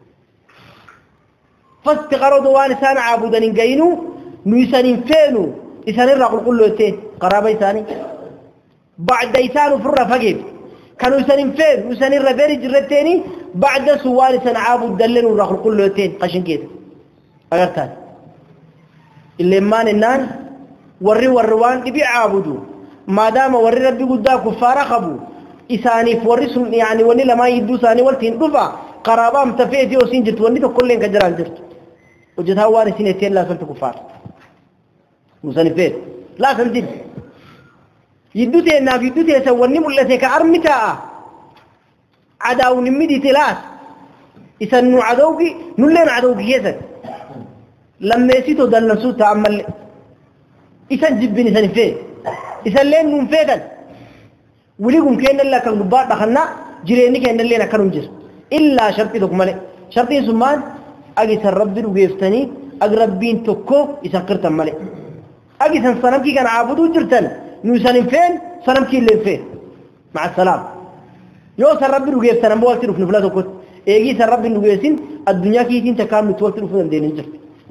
فاستقروا دوان سان عابدين قينو نيسانين فينو إسانرخ كله تي قرابي ثاني بعد إسانو فرة فقيب كانوا يسانين فين يسانين رفيري جرتيني بعد سوال سان عابد دلنو رخ كله تي قشن كده أغرتان اللي ما ننان ورّي وروان تبي عابدو ما دام ورّي ربي قدا كفار خبو إساني فورسهم يعني وني لما يدو ساني ولتين دفع قرابام تفيتي وسنجت وني تكلين كجران جرت وجدها واني سنتين لا سنت كفار مساني فين لا سنجد يدو تينا يدو تيسا وني ملتك أرمتا عداو نمدي تلاس إسانو عدوكي نلين عدوكي يسد لما يسيتو دلنسو تعمل إسان جبني سني فين إسان لين ننفيدا وليكم كأن الله كان قبار دخلنا جريني كأن الله نكرم جس إلا شرطي دكمله شرطي سمان أجي سرب دلو جيفتني أقربين تكو يسكرت ماله أجي سنم كي كان عابدو جرتن نوسان فين سنم كي اللي فين مع السلام يو سرب دلو جيفتنا بوالتي رفن فلاتو كت أجي سرب دلو جيفتين الدنيا كي تين تكامل توالتي رفن دين جرت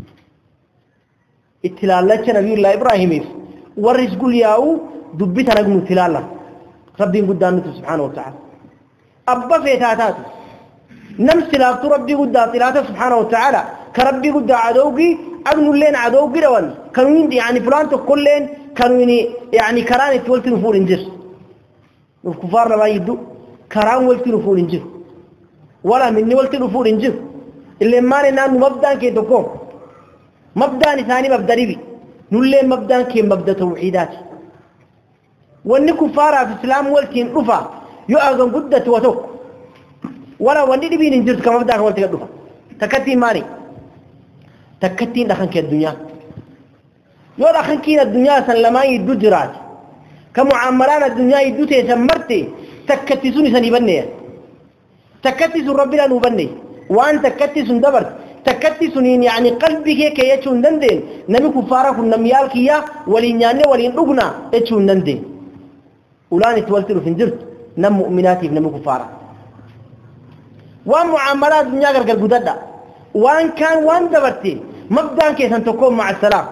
اتلالة نبي الله إبراهيم ورث قل ياو دبيت أنا قلت اتلالة ربي قدامته سبحانه وتعالى أبا فيتاتات نمس لابت ربي قدامته سبحانه وتعالى كربي قد عدوقي أغنوا لين عدوقي روان كانوا يعني فلان تقول لين كانوا يعني كران تولت نفور انجر الكفار لما يدو كران ولت نفور انجر ولا مني ولت نفور انجر اللي ما لنا مبدأ كي تقوم مبدأ ثاني مبدأ ربي نولين مبدأ كي مبدأ توحيدات واني كفارة في الإسلام والتين رفا يؤذن قدة وتوك ولا واني دبين انجرت كمبدأ والتين رفا تكتين ماني تكتين دخن كي الدنيا يو دخن كي الدنيا سلما يدو جرات كمعاملان الدنيا يدو تيسمرتي تكتسوني سنبني تكتسون ربنا نبني وان تكتسون دبرت تكتسونين يعني قلبك كي يتشون دندين نمي كفارة نميال كيا ولينياني ولين رقنا يتشون دندين ولاني تولتلو في انجرت نم مؤمناتي نمي كفارة وان معاملات دنيا قرقر قددا وان كان وان دبرتي مبدأ كيسان تقوم مع السلام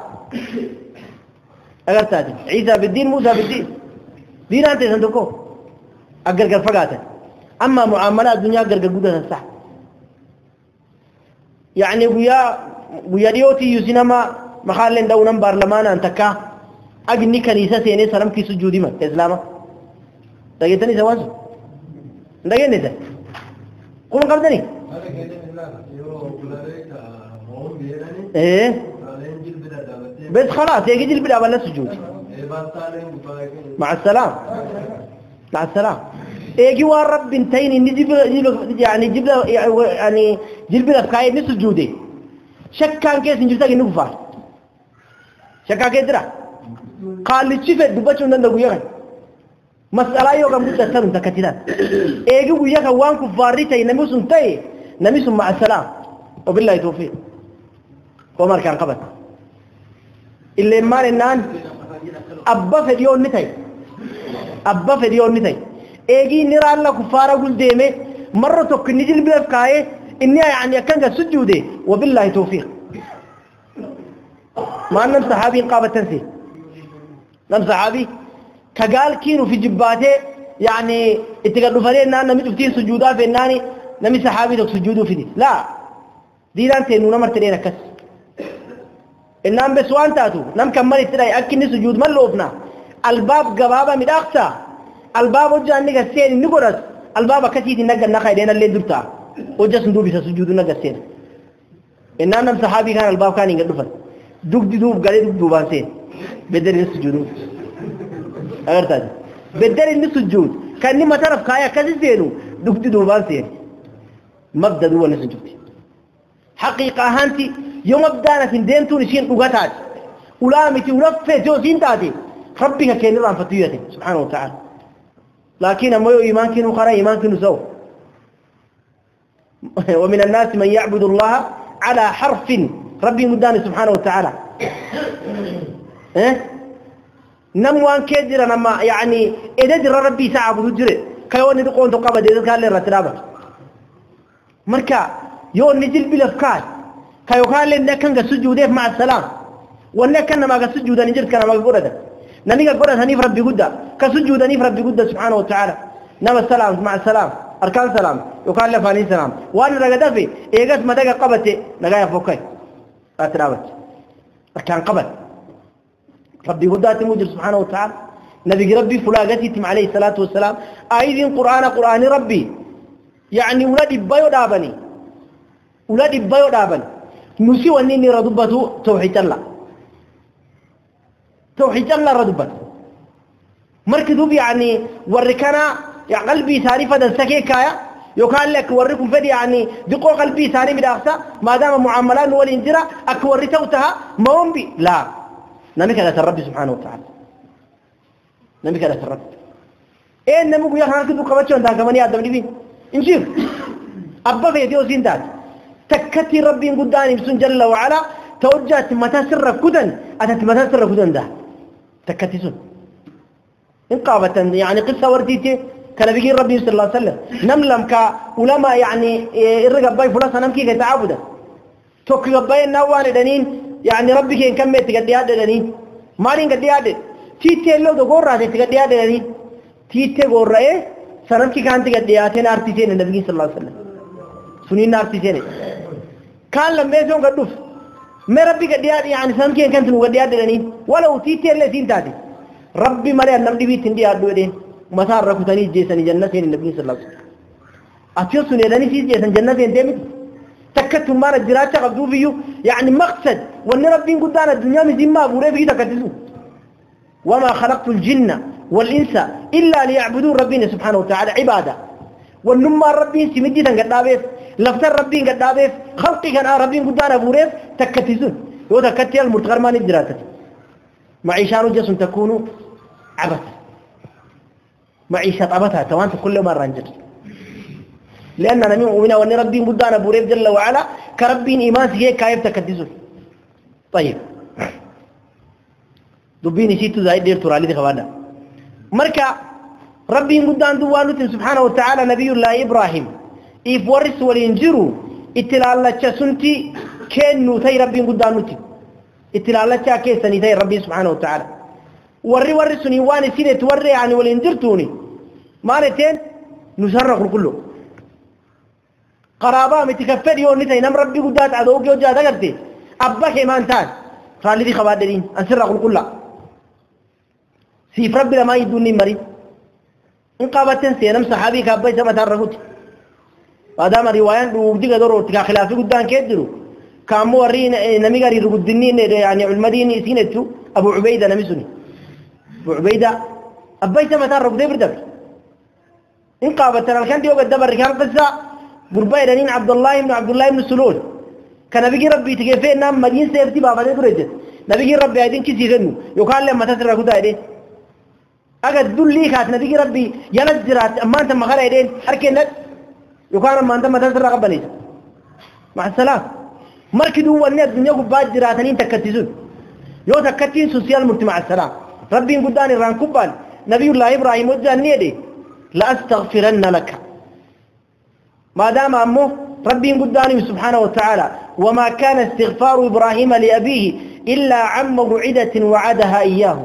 اگر تاتي عيسى بالدين موسى بالدين دين انت يسان تقوم اقرقر فقاتا اما معاملات دنيا قرقر قددا صح يعني ويا ديوتي يسينما مخالين دونم بارلمان انتكا اجني كنيسه سيني سلام كي سجودي ما اسلام دغيتني زواج دغيني ده كون قبدني ايه بس خلاص يجي البدا ولا سجود مع السلام مع السلام ايجي ورب بنتين نجيب يعني جيب يعني جيب لك كاي نسجودي شكان كيس نجيبتك نوفا شكا كيدرا قال لي شفت دبچون نن دغيا مساله يو كم تسرن تكتيدان ايجي ويا كوان كفاريتي نمسون تاي نمسون مع السلام وبالله توفيق عمر كان قبل اللي ما لنان ابا فديون نتاي ابا فديون نتاي ايجي نرى الله كفاره قل ديمه مره توك نجي بلف كاي اني يعني كان سجودي وبالله توفيق ما نم صحابي قابه تنسي نم صحابي كقال كينو في جباته يعني اتقالوا فرينا نمي تفتين سجودا في الناني نمي صحابي دوك سجودوا في دي لا دي لان تنو نمر ترينا كس انام بسوان تاتو نم كمل تراي اكني سجود ملوفنا الباب قبابه مداقتا الباب وجه انك سين نغرس الباب كتيتي نغا نخايدين اللي درتا وجه سندوبي سجود نغا سين انام صحابي كان الباب كان يغدفن دوب دي دوب غالي دوب دوبان سين بدل السجود اغرتاد بدل السجود كان ما تعرف كايا كذا زينو دوب دي دوبان سين مبدا دو ولا سجود حقيقه هانتي يوم ابدانا في دينتو نشين دوغاتات ولامتي ولفه جو زينتاتي ربك كان ران فتيته سبحانه وتعالى لكن ما ايمان كانوا خرا ايمان كانوا سو ومن الناس من يعبد الله على حرف ربي مداني سبحانه وتعالى نموان كدر نما يعني إذا در ربي سعب وجري كيون يدقون تقابل إذا كان للرتلابة مركا يون نجيل بالأفكار كيو كان لنا كان سجوده مع السلام ولا كان ما سجود نجيل كان ما قرده نميك قرده هنيف ربي قده كسجود هنيف ربي قده سبحانه وتعالى نما السلام مع السلام أركان سلام يقال له فاني سلام وأنا رجدا في إيجاز ما دقة قبته نجاي فوقي أترابط أركان قبل ربي قدات موجر سبحانه وتعالى نبي ربي فلاقتي تم عليه الصلاة والسلام أيضا قرآن ربي يعني ولادي بايو دابني ولادي بايو دابني نسي ونيني ردبته توحيد الله توحيد الله ردبته مركزوا يعني وركنا يا قلبي سارفة السكيكايا يقال لك وريكم فدي يعني دقوا قلبي ساري من أقصى ما دام معاملات والإنجرة أكوري توتها ما هم بي لا نمك على الرب سبحانه وتعالى نمك على الرب إيه نمك يا خالد كذو كبتشون ده كمان يا دمني فين إنشيف أبا في يديو سيندات تكتي ربي قداني بسن جل وعلا توجهت متى سر كدن أتت متى سر كدن ده تكتي سن إنقابة يعني قصة ورديتي كان بيجي ربي صلى الله عليه وسلم نملم كعلماء يعني الرجال باي فلان نمكي كتعبده توكل باي النوان دنين يعني ربي كين كم تقدي هذا دنين مالين قدي هذا تيتي لو دغور راته تقدي هذا دنين تيتي غور رأي سنمكي كان تقدي هذا نارتيين النبي صلى الله عليه وسلم سنين نارتيين كان لما يزون قدوف ما ربي قدي هذا يعني سنمكي كان تقدي هذا دنين ولو تيتي اللي تين تادي ربي مريم نمدي بيت تندي هذا دين مسار ركوتاني جيسني جنة النبي صلى الله عليه وسلم أتيوسون يدني في جيسن جنة ديمت تكتم مارا جراتة قبضو فيو يعني مقصد وأن ربي قدانا الدنيا مزيما بوري بيجي تكتسو وما خلقت الجن والإنس إلا ليعبدون ربنا سبحانه وتعالى عبادة والنما ربي سمدي تنقدابيف لفتر ربي قدابيف خلقي كان ربي قدانا بوري تكتسون وتكتي المرتغرمان الجراتة معيشان جسم تكون عبث معيشة عبثها توانت كل مرة نجد لأننا نؤمن وأن ربي قدانا بوريب جل وعلا كربي إيمان سيئ كايب تكدسون طيب دبيني شيء تزايد دير ترالي دي خوانا مركا ربي قدان دوانوت سبحانه وتعالى نبي الله إبراهيم إف ورس والإنجرو اتلا الله تشسنتي كأنه تي ربي قدانوتي اتلا الله تشاكيسني تي ربي سبحانه وتعالى ورسني واني سينة توري يعني والإنجرتوني مالتين نسرق كله قرابة متكفر يوم نتاي نم ربي قدات عدوك يوجه دقرتي أباك إيمان تان فالذي خبادرين أنسرق كله سيف ربي لما يدوني مريض انقابتين سينم صحابي كابي سمتان رفوت وادام روايان وجدك دورو تكا خلافي قدان كيدرو كامو ورين نميغاري رقدنين يعني المدينة سينتو أبو عبيدة نمسوني أبو عبيدة أبي سمتان رفوت بردك انقابتنا الكندي وقد دبر ركان قصة قرباء لنين عبد الله بن سلول كان بيجي ربي تكيفين نام مدين سيفتي بابا ده برجت نبيجي ربي عايزين كذي غنوا يقال لما تسرق كده عيدين أجد دول ليه خات نبيجي ربي ينزرات أما أنت مخال عيدين أركنت يقال لما أنت ما تسرق قبلي مع السلام مركدوا والناس الدنيا قباد جراتين تكتزون يو تكتين سوسيال مجتمع السلام ربي قداني ران كبان نبي الله إبراهيم وجه دي لا أستغفرن لك ما دام أمه ربي قداني سبحانه وتعالى وما كان استغفار إبراهيم لأبيه إلا عن موعدة وعدها إياه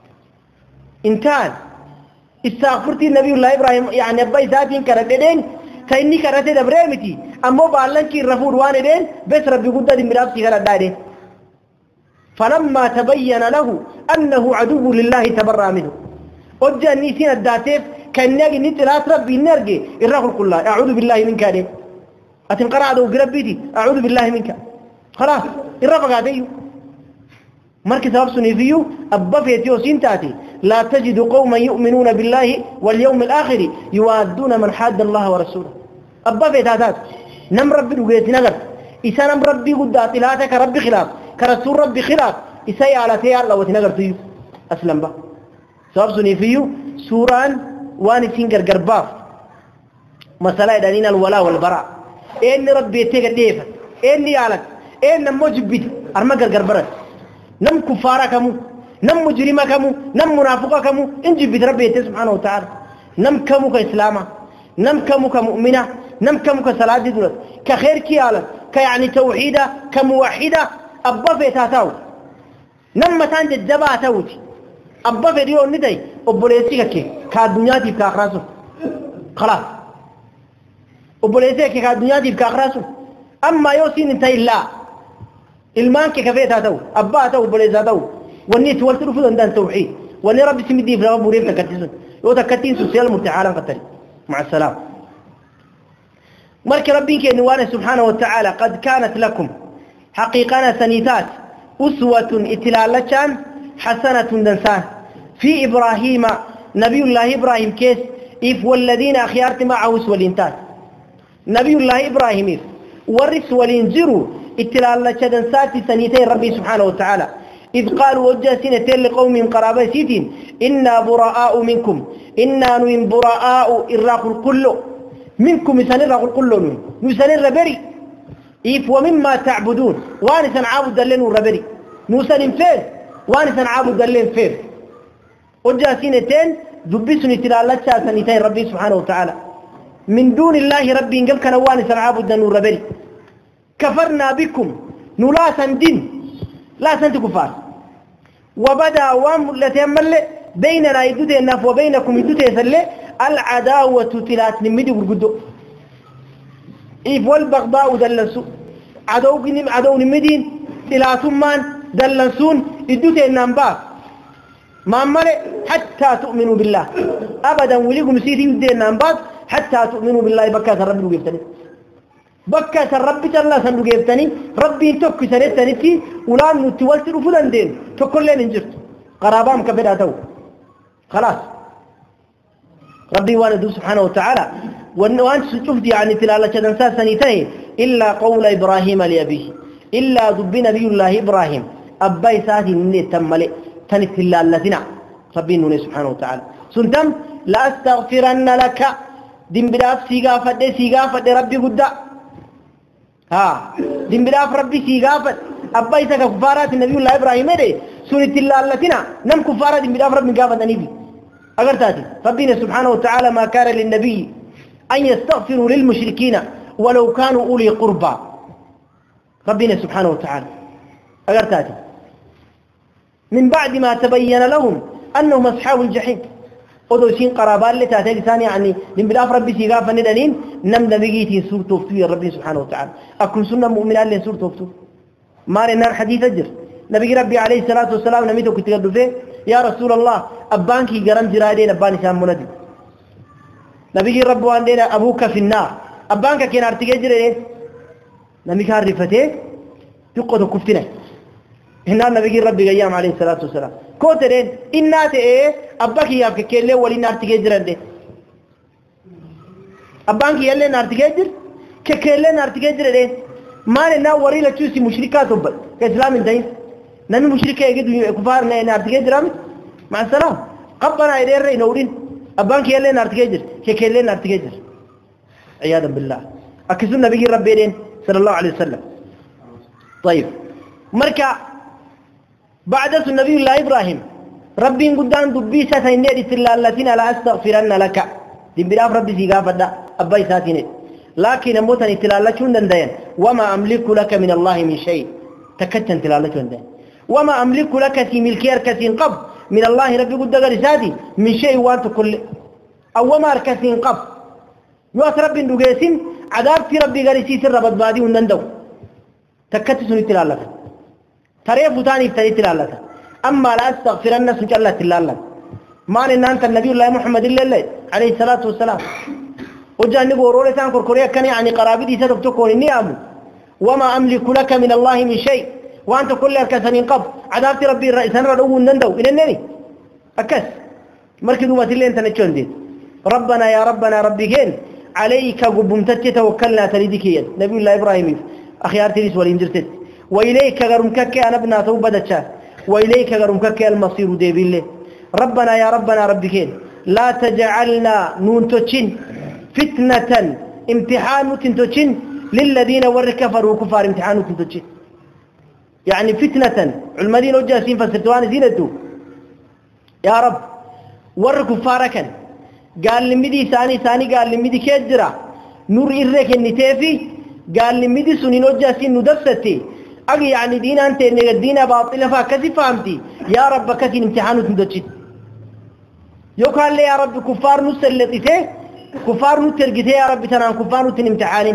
إنتان استغفرت النبي الله إبراهيم يعني أبي ذاتين كردين كأني كرت دبريمتي أمه بالله كي الرفور واندين بس ربي قداني مرابسي كردين فلما تبين له أنه عدو لله تبرأ منه وجاني سين الداتيف كان يجي نتلات ربي نرجع الرجل كله أعوذ بالله منك عليه أتنقرأ عدو قربيتي أعوذ بالله منك خلاص الرفق هذا مركز أبصني فيه أبا في تيوسين تاتي لا تجد قوما يؤمنون بالله واليوم الآخر يوادون من حاد الله ورسوله أبا في تاتات نم ربي وقيت نقر إسا نم ربي قدات لا تك ربي خلاف كرسول ربي خلاف إسا على تيار الله وتنقر تيو أسلم با سأبصني فيه سوران واني سينجر قرباف مسألة دانين الولاء والبراء إني ربي يتيك ديفا إني يالك إني موجب بيت أرمى قربرت نم كفارة كمو نم مجرم كمو نم منافق كمو انجي بتربي سبحانه وتعالى نم كمو كإسلامه نم كمو كمؤمنة نم كمو كصلاة دولت كخير كيالة كيعني توحيدة كموحدة أبا في تاتاو نم متان جدبا تاوتي أبا في ريو ندي أبوليسيك كي كالدنياتي بكاخراسو خلاص أبوليسيك كالدنياتي بكاخراسو أما يوسين انتهي الله المان كيفية تاتاو أبا تاو أبوليسا تاو واني تولت رفض عندنا توحيد واني ربي سمدي في رب وريب تكتسون يوتكتين سوسيال مرتعالا قتل مع السلام مرك ربك نوانا سبحانه وتعالى قد كانت لكم حقيقة سنيتات أسوة اتلالتان حسنة دنسان في إبراهيم نبي الله إبراهيم كيس إف والذين أخيارت معه سولينتات نبي الله إبراهيم إف ورس ولينزروا اتلالتان دنسات سنيتين ربي سبحانه وتعالى إذ قالوا وجاسين لقوم قرابة سيتين إنا براء منكم إنا نوين براء إراق الكل منكم مثال إراق الكل نسان الربري إيف ومما تعبدون وانسان عابد دلين الربري نسان فير وانسان عابد دلين فير وجاسين دبسوا نتلالات سنتين ربي سبحانه وتعالى من دون الله ربي قبل كان وانسان عابد دلين الربري كفرنا بكم نلاسا دين لا سنت كفار وبدا وام لتمل بيننا يدوتنا وبينكم يدوتنا العداوة تلات نمدي بالقدو إيف والبغضاء دلسوا عدو نمدين تلاتمان دلسون يدوتنا نبا ما مل حتى تؤمنوا بالله أبدا وليكم سيدي يدوتنا نبا حتى تؤمنوا بالله بكاة الرب ويفتني بكاة الرب جل سنو يفتني ربي توك سنتني ولان نتولت فلان دين تقول لين انجرت قرابام كبدا تو خلاص ربي والده سبحانه وتعالى وأنت تفدي عن تلالة دنسا سنتين إلا قول إبراهيم لأبيه إلا ذب نبي الله إبراهيم أباي ساتي نني تملي تنت تلالتنا ربي نوني سبحانه وتعالى سنتم لا أستغفرن لك دين بداف سيغافة ربي قد ها دين بداف ربي سيغافة أباي ساك كفارات النبي الله إبراهيم دي سنة تلالتنا نم كفارات دين بداف ربي قافة نبي أقرتاتي ربنا سبحانه وتعالى ما كان للنبي أن يستغفروا للمشركين ولو كانوا أولي قربى ربنا سبحانه وتعالى أقرتاتي من بعد ما تبين لهم أنهم أصحاب الجحيم ودوشين قرابان لتاتي لساني يعني من بلاف ربي سيغافا ندنين نم نبيتي سورة توفتوية ربي سبحانه وتعالى أكون سنة مؤمنان لين سورة توفتو ما لنا الحديث أجر نبي ربي عليه الصلاة والسلام نميته كتقدوا فيه يا رسول الله أبانكي قرم جرادين أباني سام مندي نبي رب واندينا أبوك في النار أبانك كين أرتجي جريه نبي كان رفته يقعد كفتنا هنا نبي ربي قيام عليه الصلاة والسلام كوترين إنات أباك يابك كله ولي نارتجي جرانده أبانك يلا نارتجي جر كله نارتجي جريه ما لنا وري لا تشوسي مشركات وبل كإسلام الدين نمي مشركة يجد كفار نارتجي جرام مع السلام قبنا إليه رأي نورين أبانك يلا نارتجي كله نارتجي جر عياذا بالله أكسر النبي ربي صلى الله عليه وسلم طيب مركا بعد النبي الله إبراهيم ربي قدام دبي ساتين دي تلالتين لا أستغفرن لك دين بلاف ربي سيغافة دا أباي ساتين لكن موتني تلالتون دين وما أملك لك من الله من شيء تكتن تلالتون دين وما أملك لك في ملكير كثين قب من الله ربي قدام رساتي من شيء وانت كل أو وما ركثين قب يوات ربي ندقيسين عذاب في ربي غريسي سر ربط بادي ونندو تكتسني تلالتين تريف ثاني ابتدي تلالته أما لا أستغفرن سنج الله تلالا ما لأن أنت النبي الله محمد الله عليه الصلاة والسلام وجاء نقول رولة تان كوريا كان يعني قرابتي ستبتكون إني أمو وما أملك لك من الله من شيء وأنت كل الكسنين قبل عذابت ربي الرئيسان رأوه نندو إلى النبي أكس مركز ما تلين تنجون دي ربنا يا ربنا ربي كين عليك قبمتك توكلنا تليدكيا نبي الله إبراهيم أخيارتي ليس والإنجرتت وإليك غرمكك أنا ابن توبدتشا وإليك غرمكك المصير دي بالله ربنا يا ربنا ربكين لا تجعلنا نونتوتشين فتنة امتحان تنتوتشين للذين كفروا كفار امتحان تنتوتشين يعني فتنة المدينة وجاسين فسرتوان زينتو يا رب ور كفارك قال لمدي ثاني قال لمدي كجرا نور إرك النتافي قال لمدي سنين وجاسين ندفتي أجي يعني دين أنت إن الدين باطل فكذي فهمتي يا رب كذي امتحان تندشت يقال لي يا رب كفار نسلتي كفار نترجته يا رب تنام كفار نتنمتحان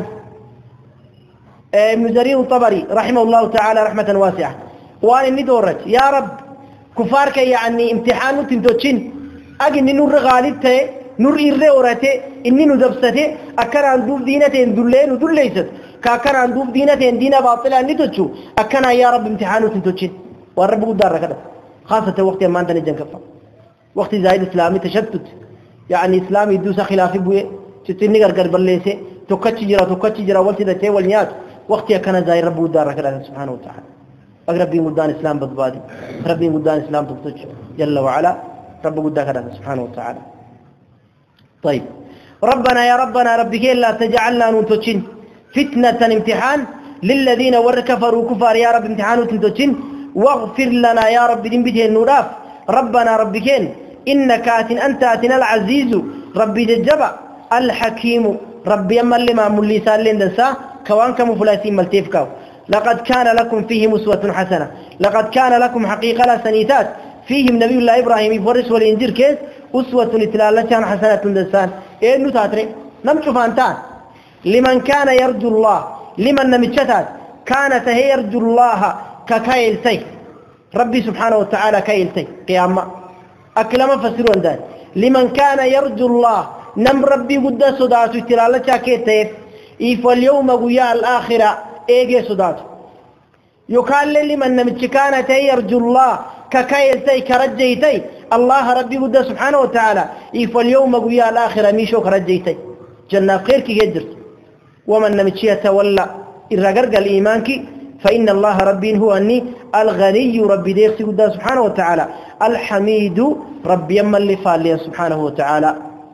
ابن جرير الطبري رحمه الله تعالى رحمة واسعة وأنا ندورت يا رب كفارك يعني امتحان تندشين أجي نور غالبته نور إرورته إني ندبسته أكن عندوب دينتين دلين ودليست كأكن عندوب دينتين دينا باطلة نتوجو أكن يا رب امتحان تندشين والرب قدر كذا خاصة وقت ما أنت نجن كفا وقت زايد إسلامي تشتت يعني إسلامي يدوس خلافي بوي تتني غرغر بليسه توكتش جرا والتي والنيات وقتها كان زايد رب قدر كذا سبحانه وتعالى أقرب بين ودان إسلام بالبادي أقرب بين ودان إسلام تفتش جل وعلا رب قدر كذا سبحانه وتعالى طيب ربنا يا ربنا ربك لا تجعلنا ننتجن فتنة امتحان للذين كفروا كفار يا رب امتحان تنتجن واغفر لنا يا رب دنبته النراف ربنا ربكين إنك أنت أتنا العزيز ربي ججبا الحكيم ربي يما اللي ما مولي سالين دنسا كوانك مفلاسين ملتفكاو لقد كان لكم فيهم أسوة حسنة لقد كان لكم حقيقة لا سنيتات فيهم نبي الله إبراهيم يفرس والإنجيل كيس أسوة لتلالتان حسنة دنسان إيه نتاتري نمشو فانتان لمن كان يرجو الله لمن نمتشتات كانت هي يرجو الله ككايلتي ربي سبحانه وتعالى كايلتي قيامة أكلم فسرون ذلك لمن كان يرجو الله نم ربي قد صداته تلالتها كيتيف إيف اليوم قيا الآخرة إيجي صداته يقال لمن نمتش كانت هي يرجو الله ككايلتي كرجيتي الله ربي قد سبحانه وتعالى إيف اليوم قيا الآخرة ميشوك رجيتي جنة خيرك يجر ومن نمتش يتولى الرقرق الإيمانك فإن الله ربي هو أني الغني ربي ديخسي قد سبحانه وتعالى الحميد ربي يما اللي فالي سبحانه وتعالى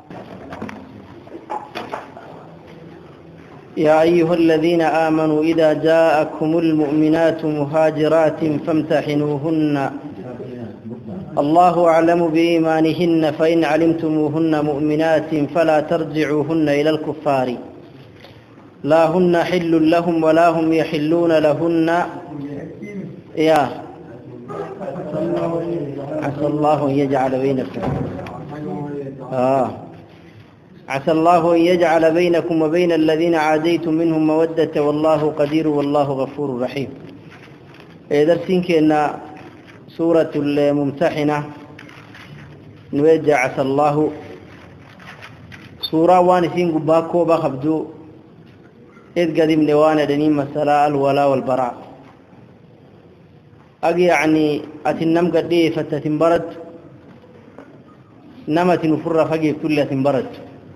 يا أيها الذين آمنوا إذا جاءكم المؤمنات مهاجرات فامتحنوهن الله أعلم بإيمانهن فإن علمتموهن مؤمنات فلا ترجعوهن إلى الكفار لا هن حل لهم ولا هم يحلون لهن يا عسى الله أن يجعل بينكم عسى الله أن يجعل بينكم وبين الذين عاديتم منهم مودة والله قدير والله غفور رحيم درسين كأن سورة الممتحنة نوجع عسى الله سورة وانسين قباكو بخبدو إذ قدم لوانا دنيم مسألة الولاء والبراء أجي يعني أتنم قد إيه فتتنبرد نمت نفر فقي كل تنبرد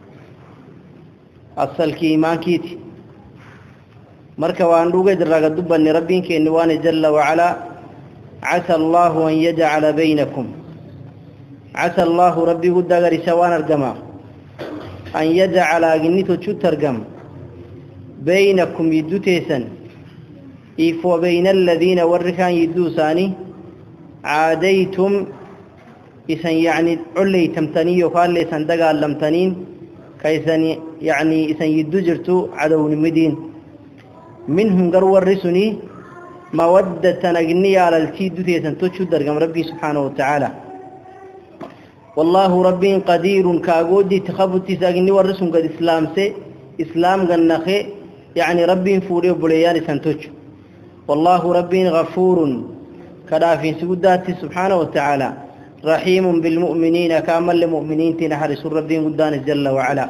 أصل كي ما كيتي مركب وان روجد الرجل دب أن ربين كإنوان جل وعلا عسى الله أن يجعل بينكم عسى الله ربي قد غير سوان الجماع أن يجعل جنيتو شو ترجم بينكم يدو تيسن إيف وبين الذين وركان يدو ساني عاديتم إسن يعني علي تمتني وقال لي سندقا لمتنين كيسن يعني إسن يدو جرتو عدو المدين منهم قروا الرسني مودة نجني على التيدو تيسن تشو درقم ربي سبحانه وتعالى والله ربي قدير كاغودي تخبطي ساقني والرسم قد إسلام سي إسلام قنخي يعني ربي فوري بليان سنتوش والله ربي غفور كدافي سجدات سبحانه وتعالى رحيم بالمؤمنين كامل المؤمنين تنحرس ربي قدان جل وعلا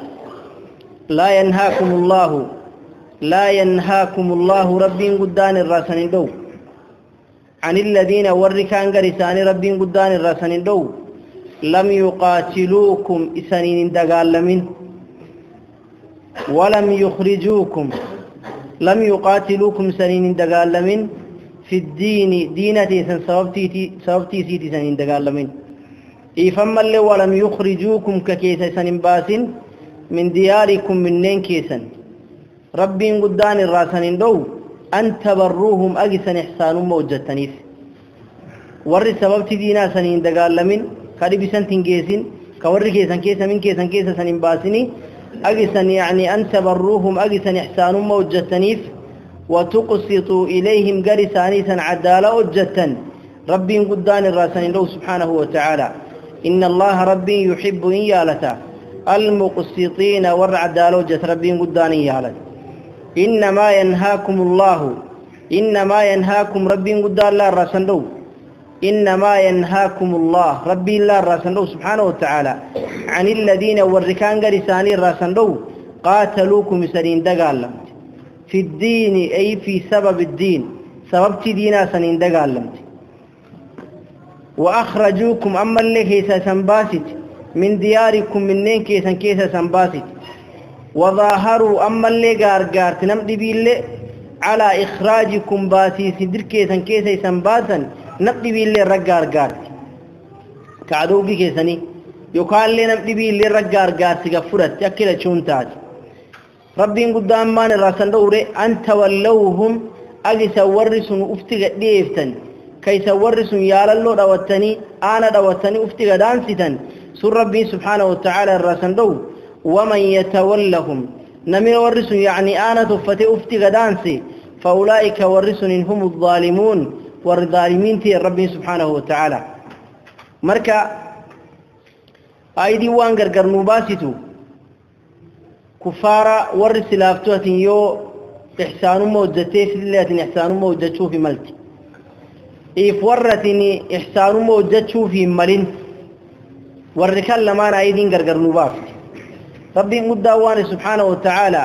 لا ينهاكم الله ربي قدان الراسن دو عن الذين وركان غرسان ربي قدان الراسن دو لم يقاتلوكم إسانين دقال من ولم يخرجوكم لم يقاتلوكم سنين دقال من في الدين دينتي سن سببتي سيتي سنين دقال من إفما اللي ولم يخرجوكم ككيسة سنين باسن من دياركم من نين كيسا ربي قدان الراسنين دو أن تبروهم أجسن إحسان موجة تنيف ور سببتي دينا سنين دقال من كاري بسنتين جيسين كوري كيسان كيسا من كيسان كيسا سنين باسني أجسن يعني أن تبروهم أجسن إحسانهم وجتنيف وتقسطوا إليهم قرسانيسا عدالة وجتا ربي قدان الراسين له سبحانه وتعالى إن الله ربي يحب إيالته المقسطين والعدالة وجت ربي قدان إيالته إنما ينهاكم ربي قدان الله الراسين له إنما ينهاكم الله ربي الله الراسين له سبحانه وتعالى عن الذين والركان قرساني الراسين له قاتلوكم سنين دقالهم في الدين أي في سبب الدين سببت دينا سنين دقالمت وأخرجوكم أما اللي كيسا سنباست من دياركم منين كيسا سنباست وظاهروا أما اللي قارقار تنمدي بالله على إخراجكم باسي سندر كيسا سنباسا نمدي بالله رقارقار كعدوكي كيساني يقال لي نمدي بالله رقارقار سيقفرت يأكل شونتاج ربي قدام مان الراسن دوري أن تولوهم أجي سورسون أفتق ديفتن كي سورسون يالا الله دوتني أنا دوتني أفتق دانستن سر ربي سبحانه وتعالى الراسن دو ومن يتولهم نمي ورسون يعني أنا تفتي أفتق دانسي فأولئك ورسون هم الظالمون والظالمين تي ربي سبحانه وتعالى مركا أيدي وانقر قرنوباسيتو كفارة ورس لافتوة يو إحسان موجتي في الله إحسان موجتشو في ملت إيف ورتني إحسان موجتشو في ملين وركال لما نعيدين قرقر نباف ربي مدوان سبحانه وتعالى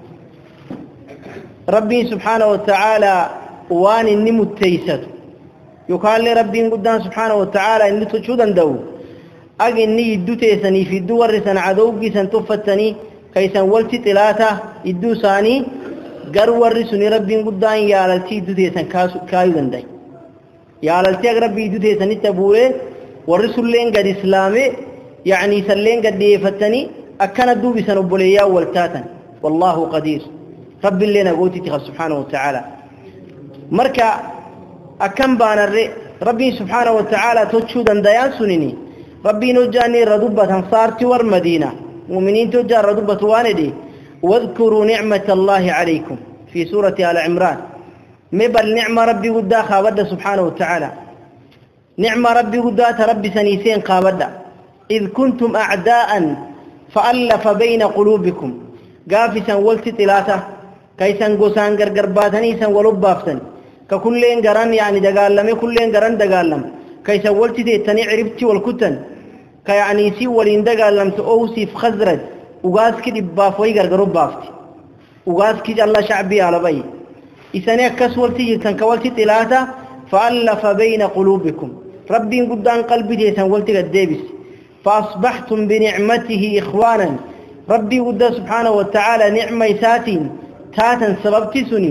ربي سبحانه وتعالى وان النمو التيسد يقال لي ربي قدام سبحانه وتعالى إن تشودا دو أجني يدو تيسني في الدور سن عدوكي سن تفتني كيسان ولتي ثلاثة يدو ثاني قر ورسوني ربي قدان يا لالتي يدو تيسان كايو دندي يا لالتي ربي يدو تيسان التبوه ورسول لين قد إسلامي يعني سلين قد يفتني أكنا دو بسن أبوليا والتاتا والله قدير رب لنا قوتي سبحانه وتعالى مركا أكم بان ربي سبحانه وتعالى تشو دنديان سنيني ربي نجاني ردبة صارتي والمدينة مؤمنين تجار ردبة واندي واذكروا نعمة الله عليكم في سورة آل عمران مبل نعمة ربي قدا خابد سبحانه وتعالى نعمة ربي قدا تربي سنيسين خابد إذ كنتم أعداء فألف بين قلوبكم قافسا ولت ثلاثة كيسا قسان قرقرباتني سن ولبافتن ككلين قران يعني دقالم كلين قران دقالم كيسا ولت تيتني عربتي والكتن كيعني سي ولين دقالم تأوسي في خزرج وقاس كده بافوي قرقرب بافتي وقاس كده الله شعبي على بي إسانيا كسولتي جلتن كولتي ثلاثة فألف بين قلوبكم ربي قدان قلبي ديسان ولتي قد ديبس فأصبحتم بنعمته إخوانا ربي قدان سبحانه وتعالى نعمة ساتين تاتا سببتي سني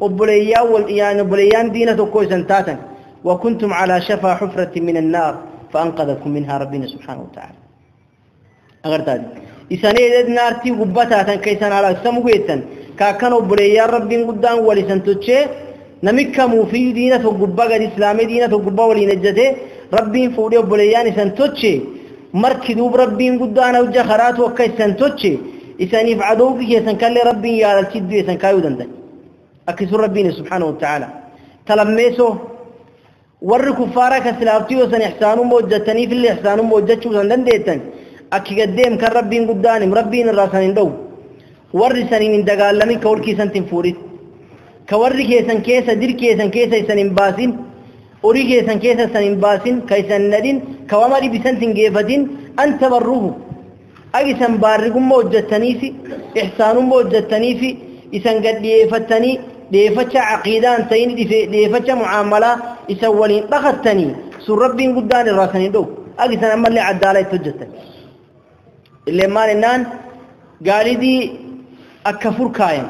وبليان دينة كويسا تاتا وكنتم على شفا حفرة من النار فأنقذكم منها ربنا سبحانه وتعالى أغرتاد إساني النار تي قبتاتا كيسان على سمويتا كاكانوا بليان ربي قدان ولسان تتشي نمكموا في دينة قبا قد إسلامي دينة قبا ولنجته ربي فولي بليان سان تتشي مركدوب ربي قدان وجه خرات وكيسان تتشي إساني فعدوك يسان كالي ربي يا للتدو يسان كايودان دي أكسر ربنا سبحانه وتعالى تلميسو ور كفارك سلافتي وسن إحسانهم وجدتني في الإحسانهم وجدتشو سندن ديتن أكي قدام كان ربين قداني مربين الراسانين دو ور سنين دقال لمن كور كيسان تنفوريت كور كيسان كيسا دير كيسان كيسا سنين باسين أوري كيسان كيسا سنين باسين كيسان ندين كوامري بسن تنجيفتين أنت بروه أجي سن بارقهم وجدتني في إحسانهم وجدتني في إسان قد يفتني ديفتش عقيدان تين ديفتش معاملة يسولين ضغطتني سر ربي قدان الراسنين دو أجي سن أمال لي عدالة تجتني اللي ما لنان قال دي أكفر كاين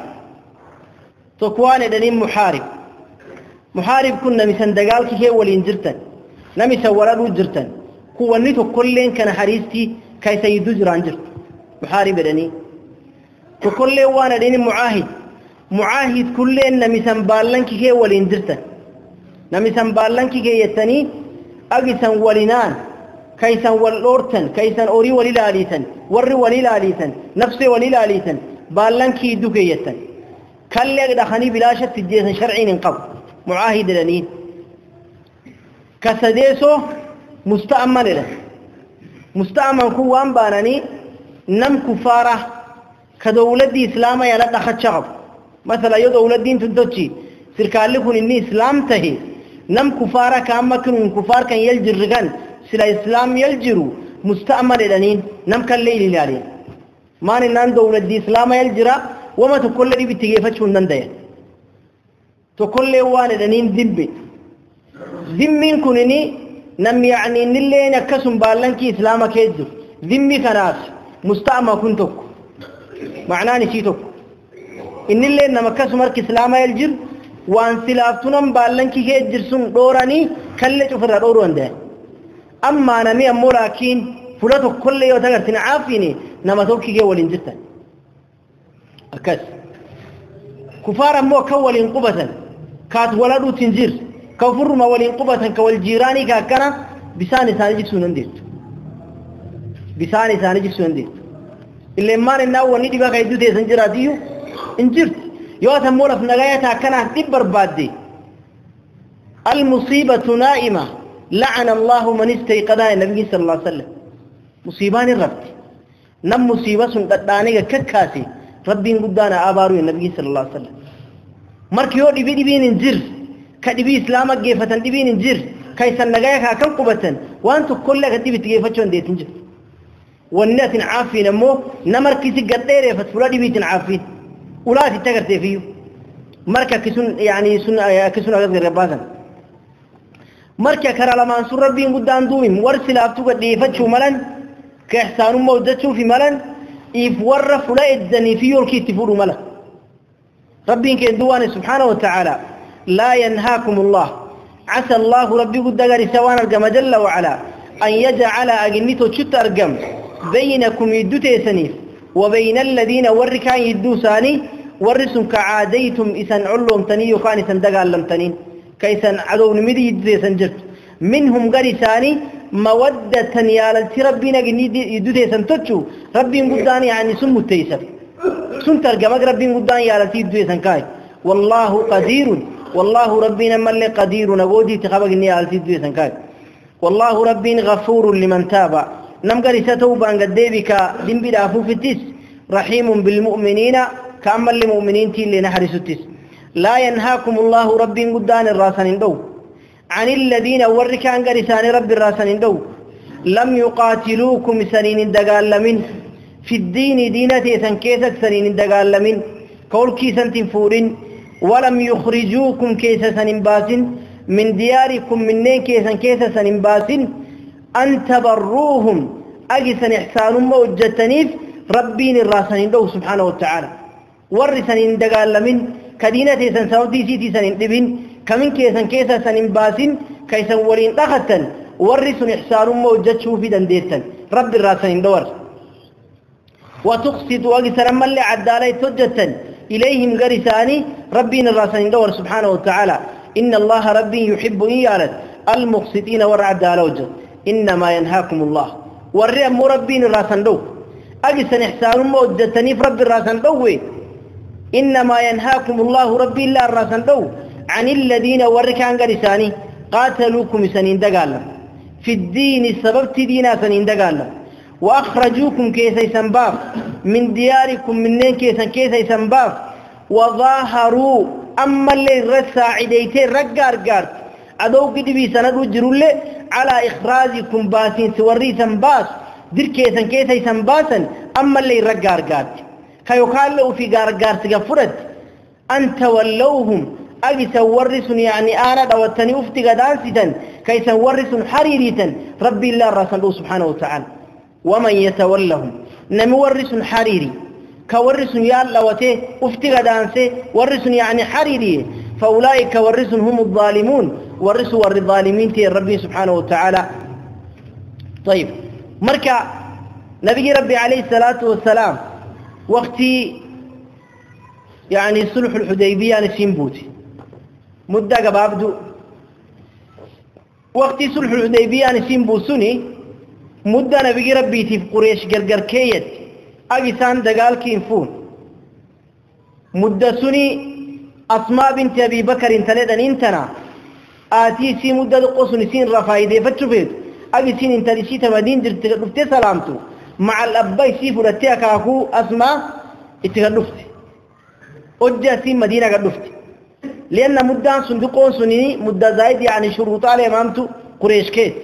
تقوان دنين محارب كنا مثلا دقال كي ولين جرتن نمي سولادو جرتن كوانيتو كلين كان حريستي كي سيدو جران جرت محارب دنين كل وانا دين معاهد كلين نمي سنبالن كي ولين جرتن نمي سنبالن كي يتني أجي سنولينان كيسا والأورتن كيسا أوري وللاليتن ور وللاليتن نفسي وللاليتن بالنكي دوكيتن كل دخني بلا شك الجيش شرعي انقض معاهد لنين كسديسو مستأمن له مستأمن كوان بانني نم كفارة كدولة إسلام يلا دخل شغب مثلا يو دولة دين تنتوشي سركال لكم إني إسلام تهي نم كفارة كأما كن كفار كان يلجر رجال سلا إسلام يلجروا مستأمن لنين نم كالليل لالين ما نان دولة دي إسلام يلجرا وما تقول لي بتجيفة شو نندية تقول لي وانا لنين ذنبي ذمين كونني نم يعني نللي نكسم بالن كي إسلامك يجر ذمي كناس مستأمن كنتك معناه نسيتك إن اللي نم كسم مرك إسلام يلجر وان سلافتنم بالن كي يجر سن دوراني كله شوفر دورون ده أما نمي أموراكين فلاتو كل يوم تقدر تنعافيني نما توكي جوالين جدا أكس كفار مو كولين قبة كات ولدو تنجير كفر ما ولين قبة كوالجيراني كأكنا بساني سانجي سوندير بساني سانجي سوندير اللي ما نناو ندي بقى يدو ده سنجراتيو انجرت يوم تمولا في نجاية كأكنا تبر بادي المصيبة نائمة لعن الله من استيقظها النبي صلى الله عليه وسلم مصيبان الرب نم مصيبة سنقطعني ككاسي ربي قدانا آبارو النبي صلى الله عليه وسلم مركيو دبي ننجر كدبي إسلامك جيفة دبي ننجر كيسا نجايك كم قبة وانتو كلك دبي تجيفة شون دي تنجر والناس عافين مو نمركي سجتيري فتفلا دبي تنعافين ولا تتقر تفيو مركا كسون يعني سن كسون أغذر رباسا مركا كرا لما انصر ربي قدان دوم ورسل أفتوك ديفة شو ملن كإحسان موجدته في ملن إف ورف لا إدني فيه الكي تفور ملن ربي كدواني سبحانه وتعالى لا ينهاكم الله عسى الله ربي قد قال سوانا القم جل وعلا أن يجعل أجنته شت أرقم بينكم يدوتي سنيف وبين الذين وركان يدو ساني ورسم كعاديتم إسان علم تني يقان إسان دقال لم تنين كيسان عدو نمدي يدوتي سنجرت منهم قرساني مودة يالتي ربنا يدوتي سنتوچو ربي قداني يعني سمو التيسر سنتر قمق ربي قداني يالتي يدوتي سنكاي والله قدير والله ربنا ملي قدير نقودي تخبق إني يالتي يدوتي سنكاي والله ربنا غفور لمن تابع نم قرسته بان قديبك دنبي دافو في التس رحيم بالمؤمنين كأمل لمؤمنين تيلي نحرسوا التس لا ينهاكم الله ربي قداني الراسن اندو عن الذين وركان قرسان رب الراسن اندو لم يقاتلوكم سنين دقال من في الدين دينتي سنكيسك سنين دقال من قول كيسا تنفورين ولم يخرجوكم كيسا سننباس من دياركم منين كيسا سننباس أن تبروهم أجسن إحسان موجتنيف ربين الراسن اندو سبحانه وتعالى ورسن دقال من كدينتي سنساودي سيتي سننبين كمن كيسا سننباسين كيسا ولين تختا ورسن إحسان موجد شوفي دنديتا رب الراسين دور وتقسط وقسر من لعدالي تجتا إليهم قرساني ربين الراسين دور سبحانه وتعالى إن الله ربي يحب إيالت المقسطين ورعدال وجد إنما ينهاكم الله ورئم ربين الراسين دو أقسن إحسان موجدتني في رب الراسين دوي إنما ينهاكم الله ربي الله الراسين دو عن الذين وركان قرساني قاتلوكم سنين دقالا في الدين السبب دينا سنين دقالا وأخرجوكم كيسي سنباف من دياركم منين كيسي سنباف وظاهروا أما اللي رسا عديتين رقار قارت أدو قدبي سندو جرولي على إخراجكم باسين سوري سنباس دير كيسي سنباسا أما اللي رقار قارت كيقال له في قارقار سقفرت أن تولوهم أجي سورسن يعني أنا دوتني أفتي قدان سيدا كي سورسن حريريتا ربي الله الرسول سبحانه وتعالى ومن يتولهم نمورسن حريري كورسن يا الله وته أفتي قدان سي ورسن يعني حريري فأولئك ورسن هم الظالمون ورسوا الظالمين تي ربي سبحانه وتعالى طيب مركا نبي ربي عليه الصلاة والسلام وقتي يعني صلح الحديبية نسيم بوتي مدة قبابدو وقت صلح الحديبية نسيم بوسوني مدة نبي ربي في قريش قرقر كيت أجسان دقال كينفون مدة سني أسماء بنت أبي بكر انتلدن انتنا آتي سي مدة قصن سين رفايدة فتشوفيد أجسين انتلشي تمدين درت سلامتو مع الأباي سيفو رتيا كاكو أسماء اتغلفت أجا سين مدينة قلفت لأن مدة صندوقون سنيني مدة زايد يعني شروط على إمامتو قريش كيت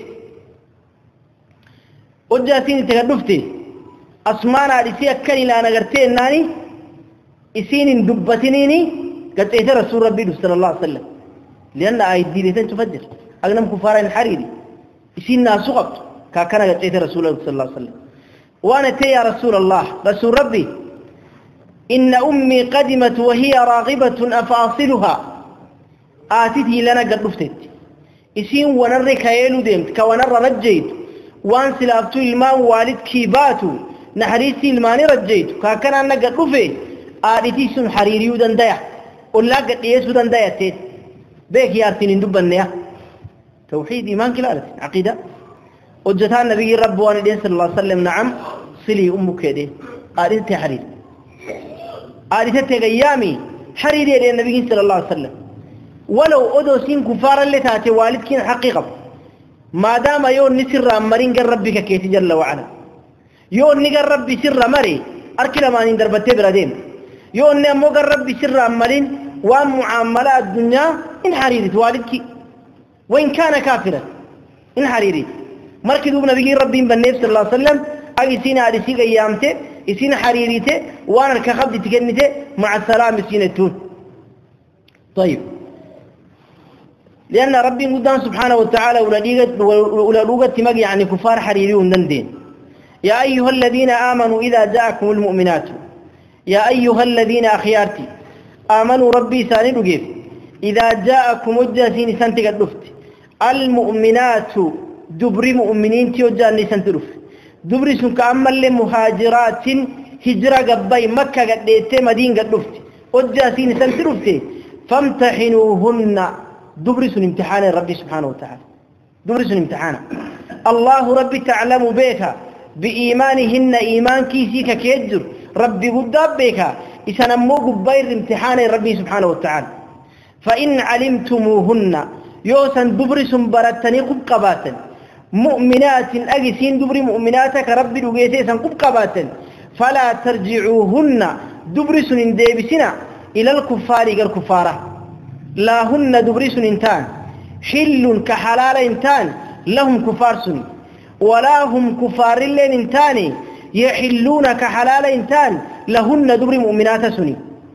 أجا سين اتغلفت أسمانا لسي أكني لا نغرتين ناني إسين دبتنيني قد إيتر رسول ربي صلى الله عليه وسلم لأن آية دينتين تفجر أغنم كفارين حريري إسين ناسقط كاكنا قد إيتر رسول الله صلى الله عليه وسلم وأنا تي يا رسول الله رسول ربي إن أمي قدمت وهي راغبة أفاصلها آتتي لنا قد نفتت إسين ونرى كيلو ديمت كونرى رجيت وان سلافتو الماء والد كيباتو نحريسي الماني رجيت كاكنا أنا قد نفت آتتي سن حريريو دندايا ولا قد يسو دندايا تيت بيك يارتين اندبنيا توحيد إيمان كلالة عقيدة وجتان نبي رب والدين صلى الله عليه وسلم نعم صلي أمك يدي آتتي حرير آلتة غيامي حريري للنبي صلى الله عليه وسلم ولو أدوسين كفارا لتاتي والدكين حقيقة ما دام يون نسر أمرين قال ربك كيت جل وعلا يون نقال ربي سر مري أركل ما نندر بتبردين يون نمو قال ربي سر أمرين ومعاملات الدنيا إن حريري والدك وإن كان كافرا إن حريري مركزوا بنبي ربي بالنبي صلى الله عليه وسلم أجي سينا آلتي غيامته يسين حريريته وانا كخبد تجنته مع السلام سينتون طيب لأن ربي قدام سبحانه وتعالى ولا لغة تمجي يعني كفار حريريون دندين يا أيها الذين آمنوا إذا جاءكم المؤمنات يا أيها الذين أخيارتي آمنوا ربي ساند جيف إذا جاءكم الجاسين سنتك الدفت المؤمنات دبر مؤمنين تيوجاني سنترفت دبري سن كأمل مهاجرات هجرة قبي مكة قد ديتي مدين قد دفت وجاسين سنترفت فامتحنوهن دبري سن امتحان ربي سبحانه وتعالى دبري سن امتحان الله ربي تعلم بك بإيمانهن إيمان كيسيك كيجر ربي قداب بك إسنمو قبير امتحان ربي سبحانه وتعالى فإن علمتموهن يوسن دبري سن برتني قبقباتا مؤمنات أجسين دبر مؤمناتك ربي لقيتي سنقب قباتا فلا ترجعوهن دبر سنين ديبسنا إلى الكفار كالكفارة لا هن دبر سنين تان حل كحلال انتان لهم كفار سنين ولا هم كفار اللين انتاني يحلون كحلال انتان لهن دبر مؤمنات سنين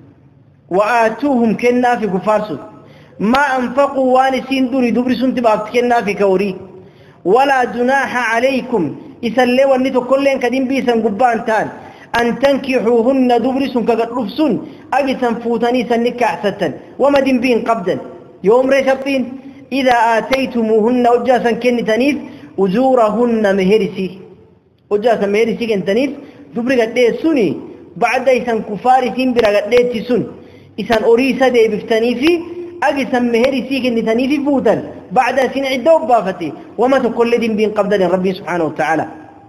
وآتوهم كنا في كفار سنين ما أنفقوا وانسين دوني دبر سنين تبابت كنا في كوري ولا جناح عليكم إسلوا ونتو كلين كدين بيسن قبان تان أن تنكحوهن دبرسن كقرفسن أجسن فوتاني سنك أحسن وما دين بين قبدا يوم رشبين إذا آتيتموهن أجاسا كن تنيف أجورهن مهرسي أجاسا مهرسي كن تنيف دبر قد سني بعد إسان كفاري سنبرا قد سن إسان أريسا دي بفتنيفي أجسا مهرسي كن تنيفي فوتان بعد سنع الدوب بافتي وما تقول دين بين قبدا ربي سبحانه وتعالى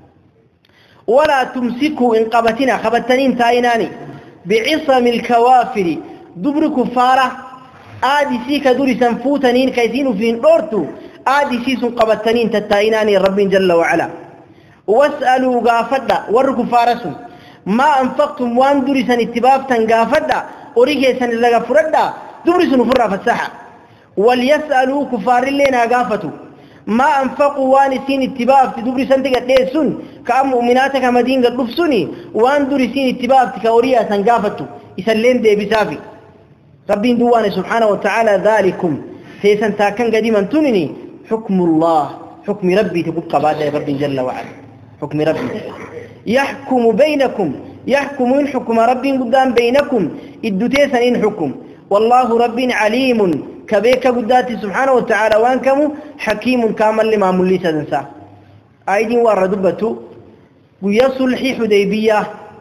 ولا تمسكوا إن قبتنا خبتنين تايناني بعصم الكوافر دبر كفارة آدي سيكا دوري سنفوتنين كيسين في نورتو آدي سيسن قبتنين تتايناني ربي جل وعلا واسألوا غافدا وركفارسوا ما أنفقتم وان دوري سن اتبابتا غافدا أريكي سن لغفردا دوري سنفرا فالساحة وليسألوا كفار اللين غافتوا ما أنفقوا وانسين اتباب تدبر سنتك الديسون كأم مؤمناتك مدين قد نفسوني وان درسين اتباب تكوريا سنقافتوا يسلين دي بسافي ربين دواني سبحانه وتعالى ذلكم سيسان تاكن قديما تنني حكم الله حكم ربي تبقى بعد رب جل وعلا حكم ربي يحكم بينكم يحكم إن حكم ربي قدام بينكم الدتيسا إن حكم والله رب عليم كبيك قداتي سبحانه وتعالى وانكم حكيم كامل لما مليس دنسا آيدين واردبتو ويصلحي حديبية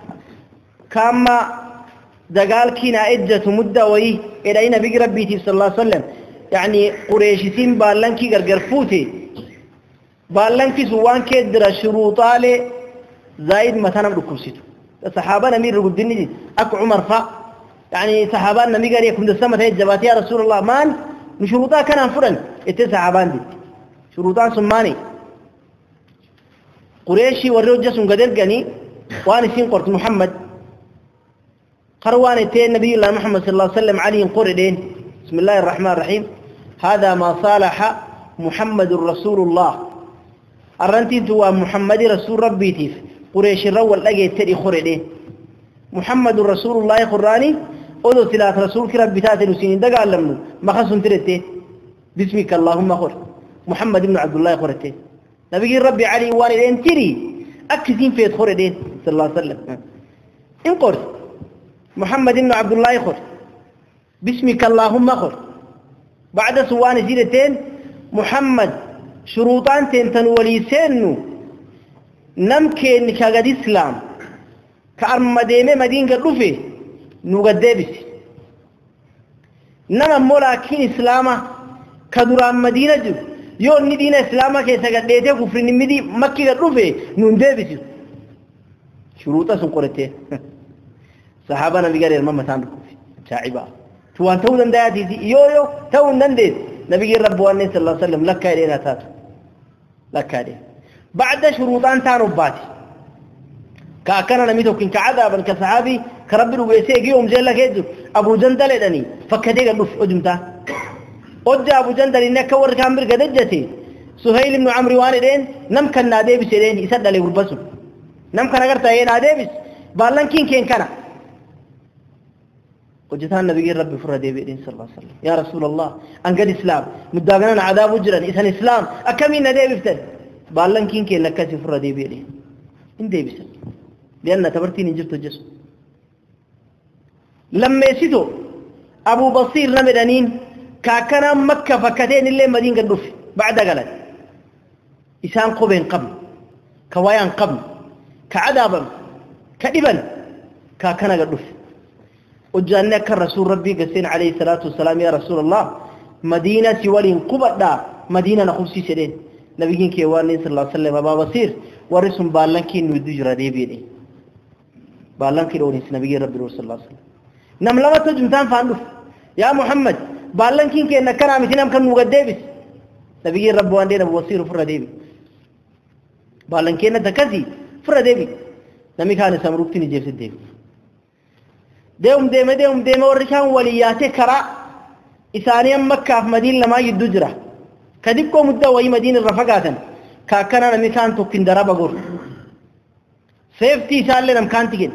كما دقال كينا إجة مدة وي إلينا بق ربي صلى الله عليه وسلم يعني قريشسين بالنكي قرقر فوتي بالن في سوان كدر شروطا له زايد مثلا ركوسيته الصحابه امير الدين اكو عمر فا يعني صحابان النبي قال يكون السماء تجبات يا رسول الله مان شروطا كان فرن صحابان دي شروطا سماني قريشي والرجل سنقدر جني وانا سين قرط محمد قروان تين نبي الله محمد صلى الله عليه وسلم علي قردين بسم الله الرحمن الرحيم هذا ما صالح محمد رسول الله أرنتي توا محمد رسول ربي تيف قريش الرول لقي تري قردين محمد رسول الله قراني أولو ثلاث رسول كرب بتاعت الوسين دقال لمنو ما خصهم ترتين باسمك اللهم خر محمد بن عبد الله قرتين نبي ربي علي والدين تري أكثين في قردين صلى الله عليه وسلم إن قرد محمد بن عبد الله خر باسمك اللهم خر بعد سوان زيرتين محمد شروطان تنتن وليسينو نمكن كغد إسلام كأرمديمة مدينة رفي نغدبس نما مولاكين إسلاما كدران مدينة جو يون ندين إسلاما كيسا قديته كفرين مدي مكي رفي نغدبس شروطا سنقرته صحابة نبي قال الماما تانكو شاعبا توان تودن داياتي يو تودن ديت نبي رب واني صلى الله عليه وسلم لك كايدين تاتو لك كايدين بعد شروطان تانو باتي كأكنا نميتو كن كعذابا كصحابي كربي ويسيق يوم جل كيدو أبو جندل دني فكديك النف أجمتا أجا أبو جندل إنك ور كامبر قدجتي سهيل بن عمرو واندين نم كان نادي بسيرين يسد عليه البصر نم كان أقرت أيه نادي بس بالن كين كنا وجدان النبي ربي فرد يبين صلى الله عليه وسلم يا رسول الله أنقذ إسلام مداقنا عذاب وجرا إذن إسلام أكمل نادي بفتن بالن كين لك كسي فرد يبين إن دي بس لأن تبرتيني جبت الجسم لما يسيتو أبو بصير نمدانين كاكنا مكة فكتين اللي مدينة الدف بعد قلت إسان قبين قبل كوايان قبل كعذابا كإبا كاكنا الدف وجاءناك الرسول ربي قسين عليه الصلاة والسلام يا رسول الله مدينة ولين قبضا مدينة نخمسي سنين نبيين كيوانين صلى الله عليه وسلم أبا بصير ورسم بالنكين ودجرة ديبيني بالنكين ونس نبي ربي صلى الله عليه وسلم نملما تجمتان فاندف يا محمد بالنكين كي نكنا مثلنا كان مقدبس نبي رب واندين أبو بصير فر ديبي بالنكين تكذي فر ديبي نمي كان سمروكتني جيبس ديبي ديوم ديما ورشان ولياتي كرا إسانيا مكة في مدينة لما يدجرة كدبكو مدة وهي مدينة رفقاتا كاكنا نمي كان توكين درابا قول سيفتي سال لنم كان تجين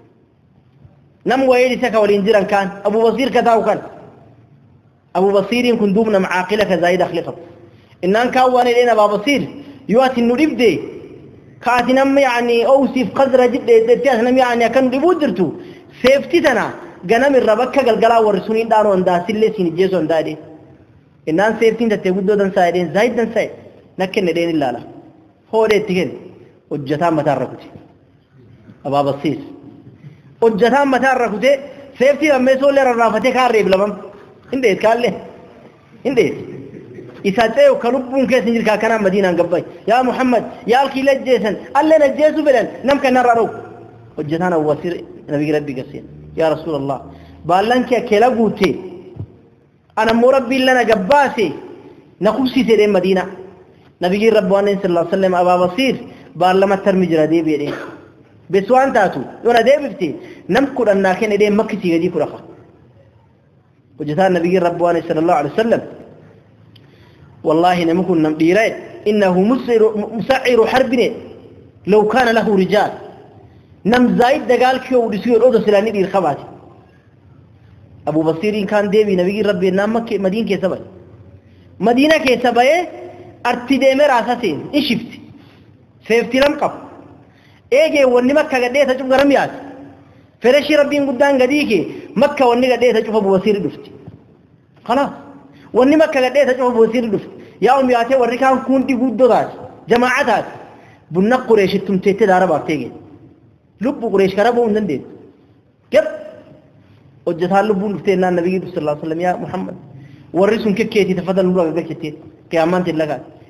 نم ويلي سكا والإنجيران كان أبو بصير كتاو كان أبو بصير يكون دوبنا معاقلة كزايد أخلقه إنان كاواني لين أبو بصير يواتي النريب دي كاتي نم يعني أوسف قدر جد نم يعني كان ريبودرتو سيفتي تنا جنام الربكة قلقلا ورسونين دارو انداسي اللي سيني جيسو اندادي إنان سيفتين تتبودو دان سايدين زايد دان سايد نكن ندين اللالا هو دي تكين وجتان متار ركوتي أبا بصير وجتان متار ركوتي سيفتي لما يسول لر الرافتي كار ريب لمم انديت كار لي انديت إساتي وكالبون كيس نجل كاكنا مدينة انقباي يا محمد يا الكي لجيسن ألا نجيسو بلن نمكن نرارو وجتان أبو بصير نبي ربي قصير يا رسول الله بالنك كلا قوتي أنا مربي لنا جباسي نخبسي سيرين مدينة نبي ربنا صلى الله عليه وسلم أبا بصير بالما ترمي جرادي بيرين بسوان تاتو يونا دي بفتي نمكر الناكين دي مكتي يدي كرخا وجتان نبي ربنا صلى الله عليه وسلم والله نمكن نمديرين إنه مسعر حربنا لو كان له رجال نم زايد دقال كيو ودسيو الأوضة سلاني دي الخبات أبو بصير كان ديبي نبي ربي نام مكة مدينة كي سباي مدينة كي سباي ارتدي مراساتين إشفت سيفتي لمقب إيجي وني مكة قدية تجب غرميات فرشي ربي قدان قديكي مكة وني قدية تجب أبو بصير دفت خلاص وني مكة قدية تجب أبو بصير دفت يا أمياتي وركان كونتي قد دات جماعتات بنا قريش التمتيت داربا تيجي لب قريش كربوا من دين كيف وجدها لبون فتينا النبي صلى الله عليه وسلم يا محمد ورسم كيكيتي تفضل نروح بكتي كيامان تلقى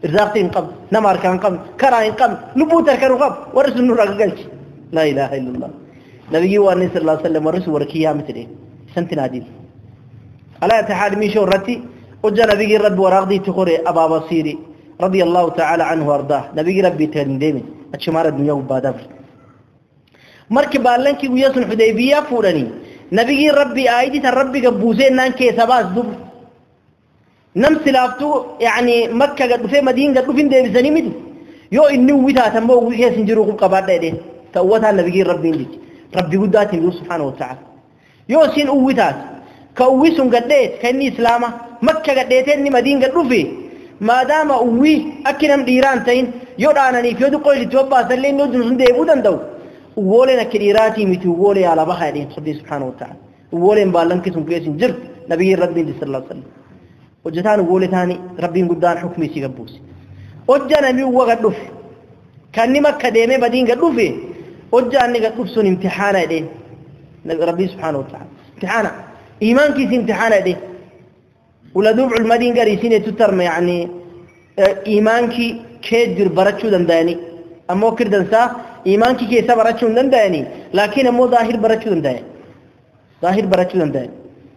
إرزاقين قبل نمر كان قبل كراين قبل لبوتر كانوا قبل ورسل النور قالش لا إله إلا الله نبي وارني صلى الله عليه وسلم ورسل وركيا مثله سنتنا دين ألا يتحال من شورتي وجاء نبي رب وراغدي تخوري أبا بصيري رضي الله تعالى عنه وارضاه نبي ربي تهندمي أتشمار الدنيا وبادر مركب لنك ويسن حديبية فورني نبي ربي آيدي ربي قبوزين نانكي سباس دب نمس لافتو يعني مكة قد في مدينة قد فين دي بسني مدي يو إنه ويتا تنبو ويكي سنجروه قبار دي توتها نبي ربي اندي ربي قداتي يقول سبحانه وتعالى يو سين ويتات كويسون قديت كأني إسلامة مكة قديتني مدينة قد في ما دام أوي أكنم ديران تين يودانني في يدو قولي توبا سلين نودن سندي بودن دو وولنا كريراتي متي وولي على بخيرين ربي سبحانه وتعالى وولين بالنك سن كيسن جرت نبي ربي صلى الله عليه وسلم وجتان وولي ثاني ربي قدان حكمي سيغبوس وجانا مي وقت دف كاني مكة ديمه بدين قد دفي وجاني قد دفسون امتحانا دي ربي سبحانه وتعالى امتحانا إيمان كيس امتحانا دي ولا دبع المدين قريسين تترم يعني إيمانك كيدر براتشو دنداني أمو كردنسا إيمانك كيسا براتشو دنداني لكن أمو ظاهر براتشو دنداني ظاهر براتشو دنداني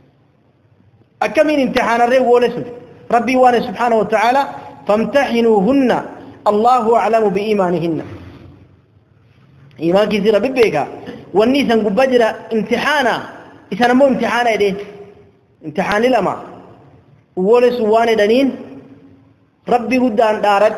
أكمل امتحان الرئي ولسل ربي وانا سبحانه وتعالى فامتحنوهن الله أعلم بإيمانهن إيمانك يزير ببيكا والنيسا قبجر امتحانا إذا نمو امتحانا يديه امتحان لما ولس وانا دانين ربي قدان دارت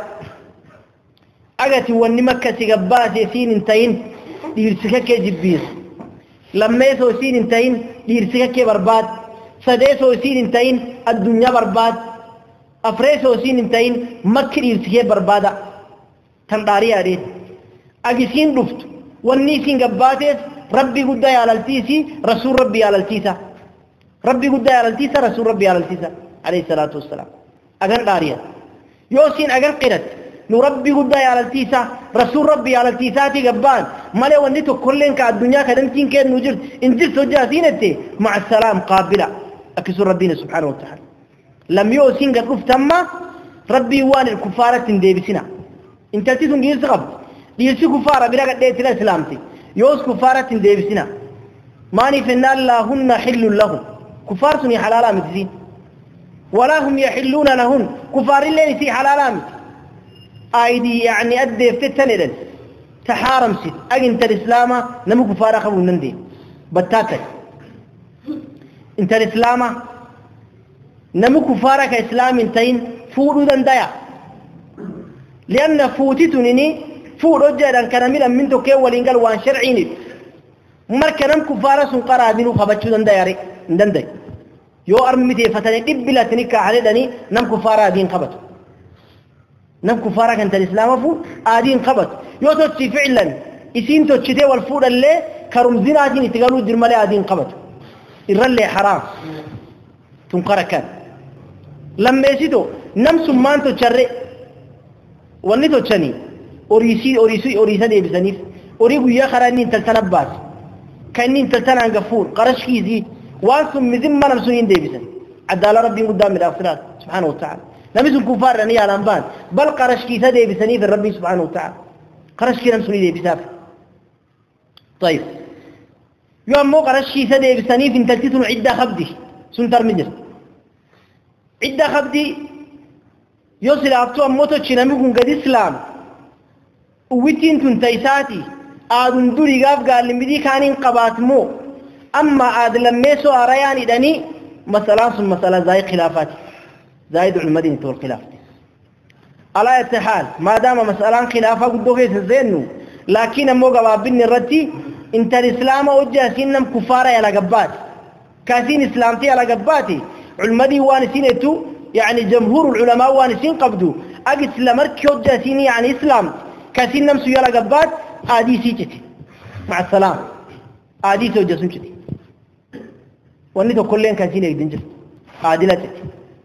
أغتي واني مكة سيقباسي سين انتين ديرسكك جبير لما يسو سين انتين ديرسكك برباد سديسو سين انتين الدنيا برباد أفريسو سين انتين مكة ديرسكك بربادا تنداري أريد أغي سين رفت واني سين قباسي ربي قدان على التيسي رسول ربي على التيسا ربي قدان على التيسا رسول ربي على التيسا عليه الصلاة والسلام أغن داريا يوسين أغن قرد نربي قداي على التيسا رسول ربي على التيساتي قبان مالي ونديتو كلين كالدنيا كدنتين كين نجرد انجلت وجاسينتي مع السلام قابلة أكسر ربنا سبحانه وتعالى لم يوسين قد تم ربي وان الكفارة دي بسنا انت تيسون ديرس غب ديرس كفارة بلا قد ديت الإسلامتي يوس كفارة دي بسنا ماني فنال لهن حل لهم كفارة حلالا متزين ولا هم يحلون لهن كفار الليل في حلالا متزين ايدي يعني ادي فتنه تحارم سيد انت الاسلام نمو كفاره خبو نندي بتاتك انت الاسلام نمو كفاره كاسلام انتين فودو دندايا لان فوتتني فودو جدان كان من تو كي ولينقال وان شرعيني مركنم كفاره سن قرادينو خبچو دنداياري دنداي يو ارمتي فتنه دبلاتني كحلدني نم كفاره دين خبط نم كفارة كانت الإسلام فو آدين قبط يوتوتي فعلا إسين توتشتي والفود اللي كرمزيناتين يتقالوا درمالي آدين قبط الرلي حرام تنقر كان لما يسيتو نم سمان توتشري واني توتشني أوريسا دي بسنيف أوريقو يخرانين تلتنباس كأنين تلتنان قفور قرش كيزي وانسم مذمة نفسوين دي بسن عدالة ربي قدام الأغفرات سبحانه وتعالى لم يكن كفار رني على أنبان بل قرش كي سدي بسنيف الرب سبحانه وتعالى قرش كي نمسوني دي بساف طيب يوم مو قرش كي سدي بسنيف انت تلتون عدة خبدي سنتر مجر عدة خبدي يوصل أبطوة موتو چنمكم قد إسلام وويتين تنتيساتي آدن دوري قاف قال لمدي كانين قبات مو أما آد لميسو آرياني داني مسألة ثم مسألة زي خلافاتي زايد المدينة والخلاف على اتحال ما دام مسألة خلافة قدو غيث الزينو لكن موقع بابن الرتي انت الإسلام وجهسين نم كفارة على قبات كاسين إسلامتي على قباتي علمدي وانسينتو يعني جمهور العلماء وانسين قبدو أقس لمرك وجهسين يعني إسلام كاسين نمسو على قبات آدي سيجتي مع السلام آدي سوجهسون شتي وانتو كلين كاسين يقدنجل آدي لا تتي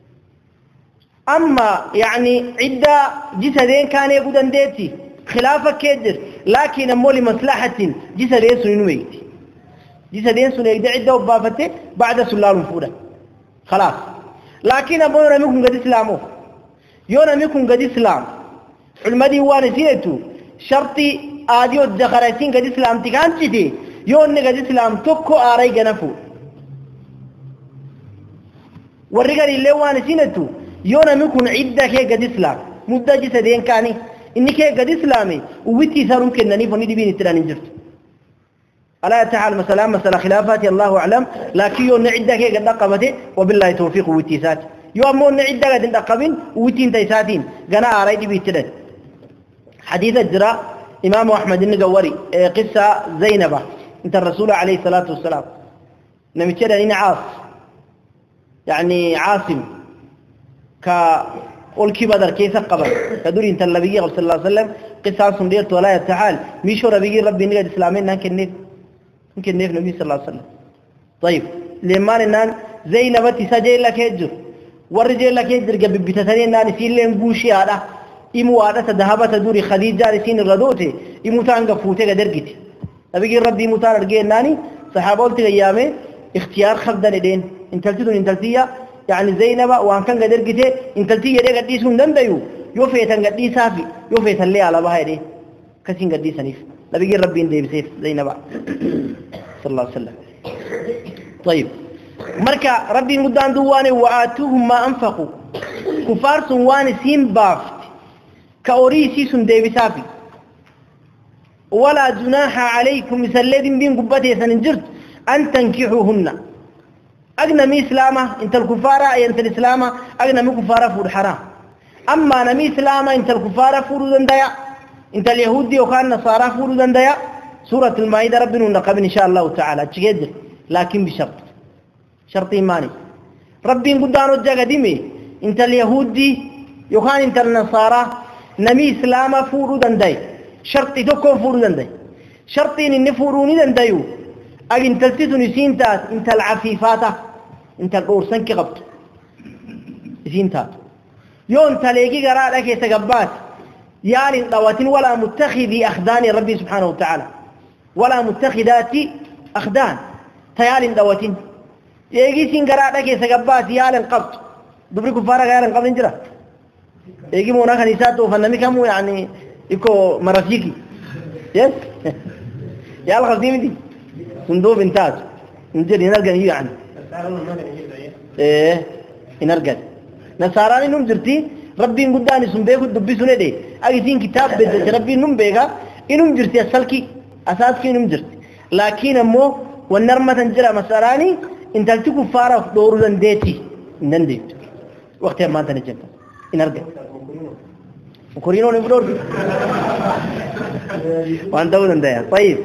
أما يعني عدة جسدين كان يقودن ديتي خلافة كدر لكن مولي مصلحة جسدين سنويتي جسدين سنويتي عدة وبافته بعد سلال فورة خلاص لكن أبونا رميكم قد إسلامه يونا ميكون قد إسلام المدي وانسيتو شرطي آديو الدخراتين قد إسلام تكانتي يون قد إسلام تكو آري جنفو والرجال اللي وانسينتو يونا ميكون عدة كي قد إسلام مدة جسدين كاني إني كي قد إسلامي وويتي سارون كنني فني بين التران انجرت ألا تعالى مسألة خلافات الله أعلم لكن يون عدة كي قد أقبته وبالله توفيق وويتي سات يوم مون عدة قد أقبين وويتي انتيساتين قنا آري بيتران حديث الجراء إمام أحمد النجوري قصة زينب انت الرسول عليه الصلاة والسلام نمشي هنا يعني عاصم كقول كي بدر كيس قبل كدوري انت النبي صلى الله عليه وسلم قصة سنديرت ولا يتعال ميشو ربي ربي نجد إسلامين نكن نيف نبي صلى الله عليه وسلم طيب لما نان زينب تسجل لك يجر ورجل لك يجر قبل بتثنين نان سيلين بوشي هذا إمو هذا تذهب تدوري خديجة رسين الردوتي إمو تانغ فوتة قدرجتي نبي ربي مطار رجال ناني صحابة تغيامه اختيار خفضا لدين انتلتية يعني زينب وان كان قدرجته انتلتية ده قديسون دنديو يوفيتن قديسة في يوفيتن لي على بهاي كسين قديس نيف نبي ربي ندي بسيف زينب صلى الله عليه وسلم طيب مركا ربي مدان دواني وآتوهم ما أنفقوا كفار سواني سين بافت كأوريسي سندي بسافي ولا جناح عليكم مسلدين بين قبتي سننجرت أن تنكحوهن أجنمي إسلامة أنت الكفارة أنت الإسلامة أجنمي كفارة فور حرام أما نمي إسلامة أنت الكفارة فور دندايا أنت اليهودي وكان نصارى فور دندايا سورة المائدة ربنا نقبل إن شاء الله تعالى تجدر لكن بشرط شرط إيماني ربي قدان وجه قديمي أنت اليهودي وكان أنت النصارى نمي إسلامة فور دنداي شرطي تكون فور دنداي شرطي إن فوروني دندايو أجن تلتزم سينتات أنت العفيفاتة أنت القرصان كغبت سينتات يوم تلاقي قراء لك يتقبات يعني دواتين ولا متخذي أخدان ربي سبحانه وتعالى ولا متخذات أخدان تيال دواتين يجي سين قراء لك يتقبات يال قبط دبري كفارة غير قبل انجرا يجي مونا خنيسات وفنمي كمو يعني يكو مرافيكي يس يال غزيمي دي صندوق انتاج نجد ينرجع يعني ايه ينرجع نصاراني نم جرتي ربي قداني سنبيه دبي سنه دي اجين كتاب بده ربي نم بيغا انم جرتي اصلكي اساسكي نم جرتي لكن امو والنرمه تنجرا نصاراني انت تكفاره دور دنديتي نندي وقت ما تنجم ينرجع وكورينو نبدور وانت ودندايا طيب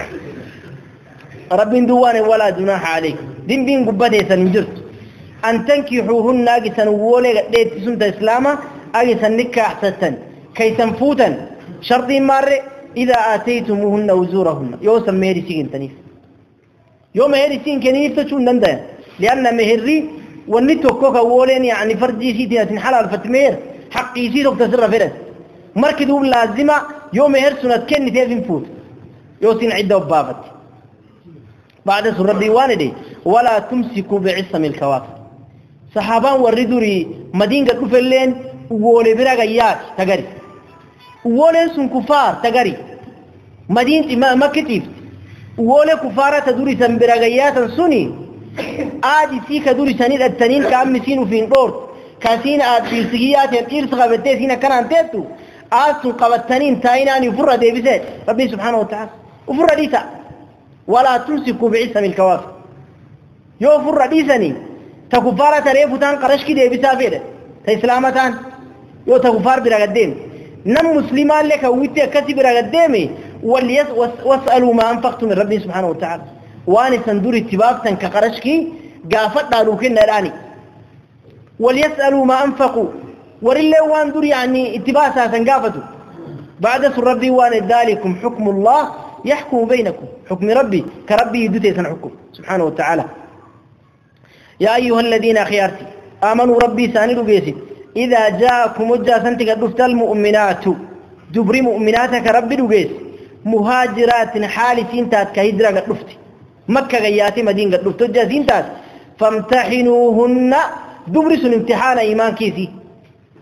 رب دواني ولا جناح عليك دين بين قبته سنجرت أن تنكحوهن أجسن وولي قديت سنة إسلاما أجسن نكاح ستن كي تنفوتا شرط ماري إذا آتيتموهن وزورهن يوسم مهري سيكين تنيف يوم مهري سيكين كنيف تشون دندا لأن مهري ونتوكوكا وولين يعني فرجي سيتنا تنحلال فتمير حقي سيتوك تسر فرد مركدوب لازمة يوم مهر سنة كني تيفين فوت يوسين عدة وبابت بعد سورة الديوان دي ولا تمسكوا بعصم الكواكب صحابان وردوري مدينة كفلين وولي براغيات تغري وولي سن كفار تغري مدينة ما كتيف وولي كفارة تدوري سن براغيات سني آدي سيكا دوري سنين التنين كأمسين وفين دورت كاسين آد في سيئات يمتير سغابتين سينا كان انتيتو آد سن قبتنين تايناني وفرة دي بسيط ربي سبحانه وتعالى وفرة ديتا ولا تمسكوا بعصم الكوافر يوفر رديسني تكفارة ريفتان قرشكي دي بسافير تإسلامتان يو تكفار برغدين نم مسلمان لك ويتي كتب برغديمي واسألوا ما أنفقتم من ربي سبحانه وتعالى واني سندور اتبابتان كقرشكي قافت داروكين نراني وليسألوا ما أنفقوا ورله وان دور يعني اتباسا تنقافتوا بعد سر ربي وان ذلكم حكم الله يحكم بينكم حكم ربي كربي يدتي سنحكم سبحانه وتعالى يا أيها الذين خيارتي آمنوا ربي ساندوا بيسي إذا جاءكم وجه سنتك دفت المؤمنات دبري مؤمناتك ربي دوغيس مهاجرات حال سنتات كهجرة قد دفتي مكة غياتي مدينة قد دفت وجه سنتات فامتحنوهن دبري سن امتحان إيمان كيسي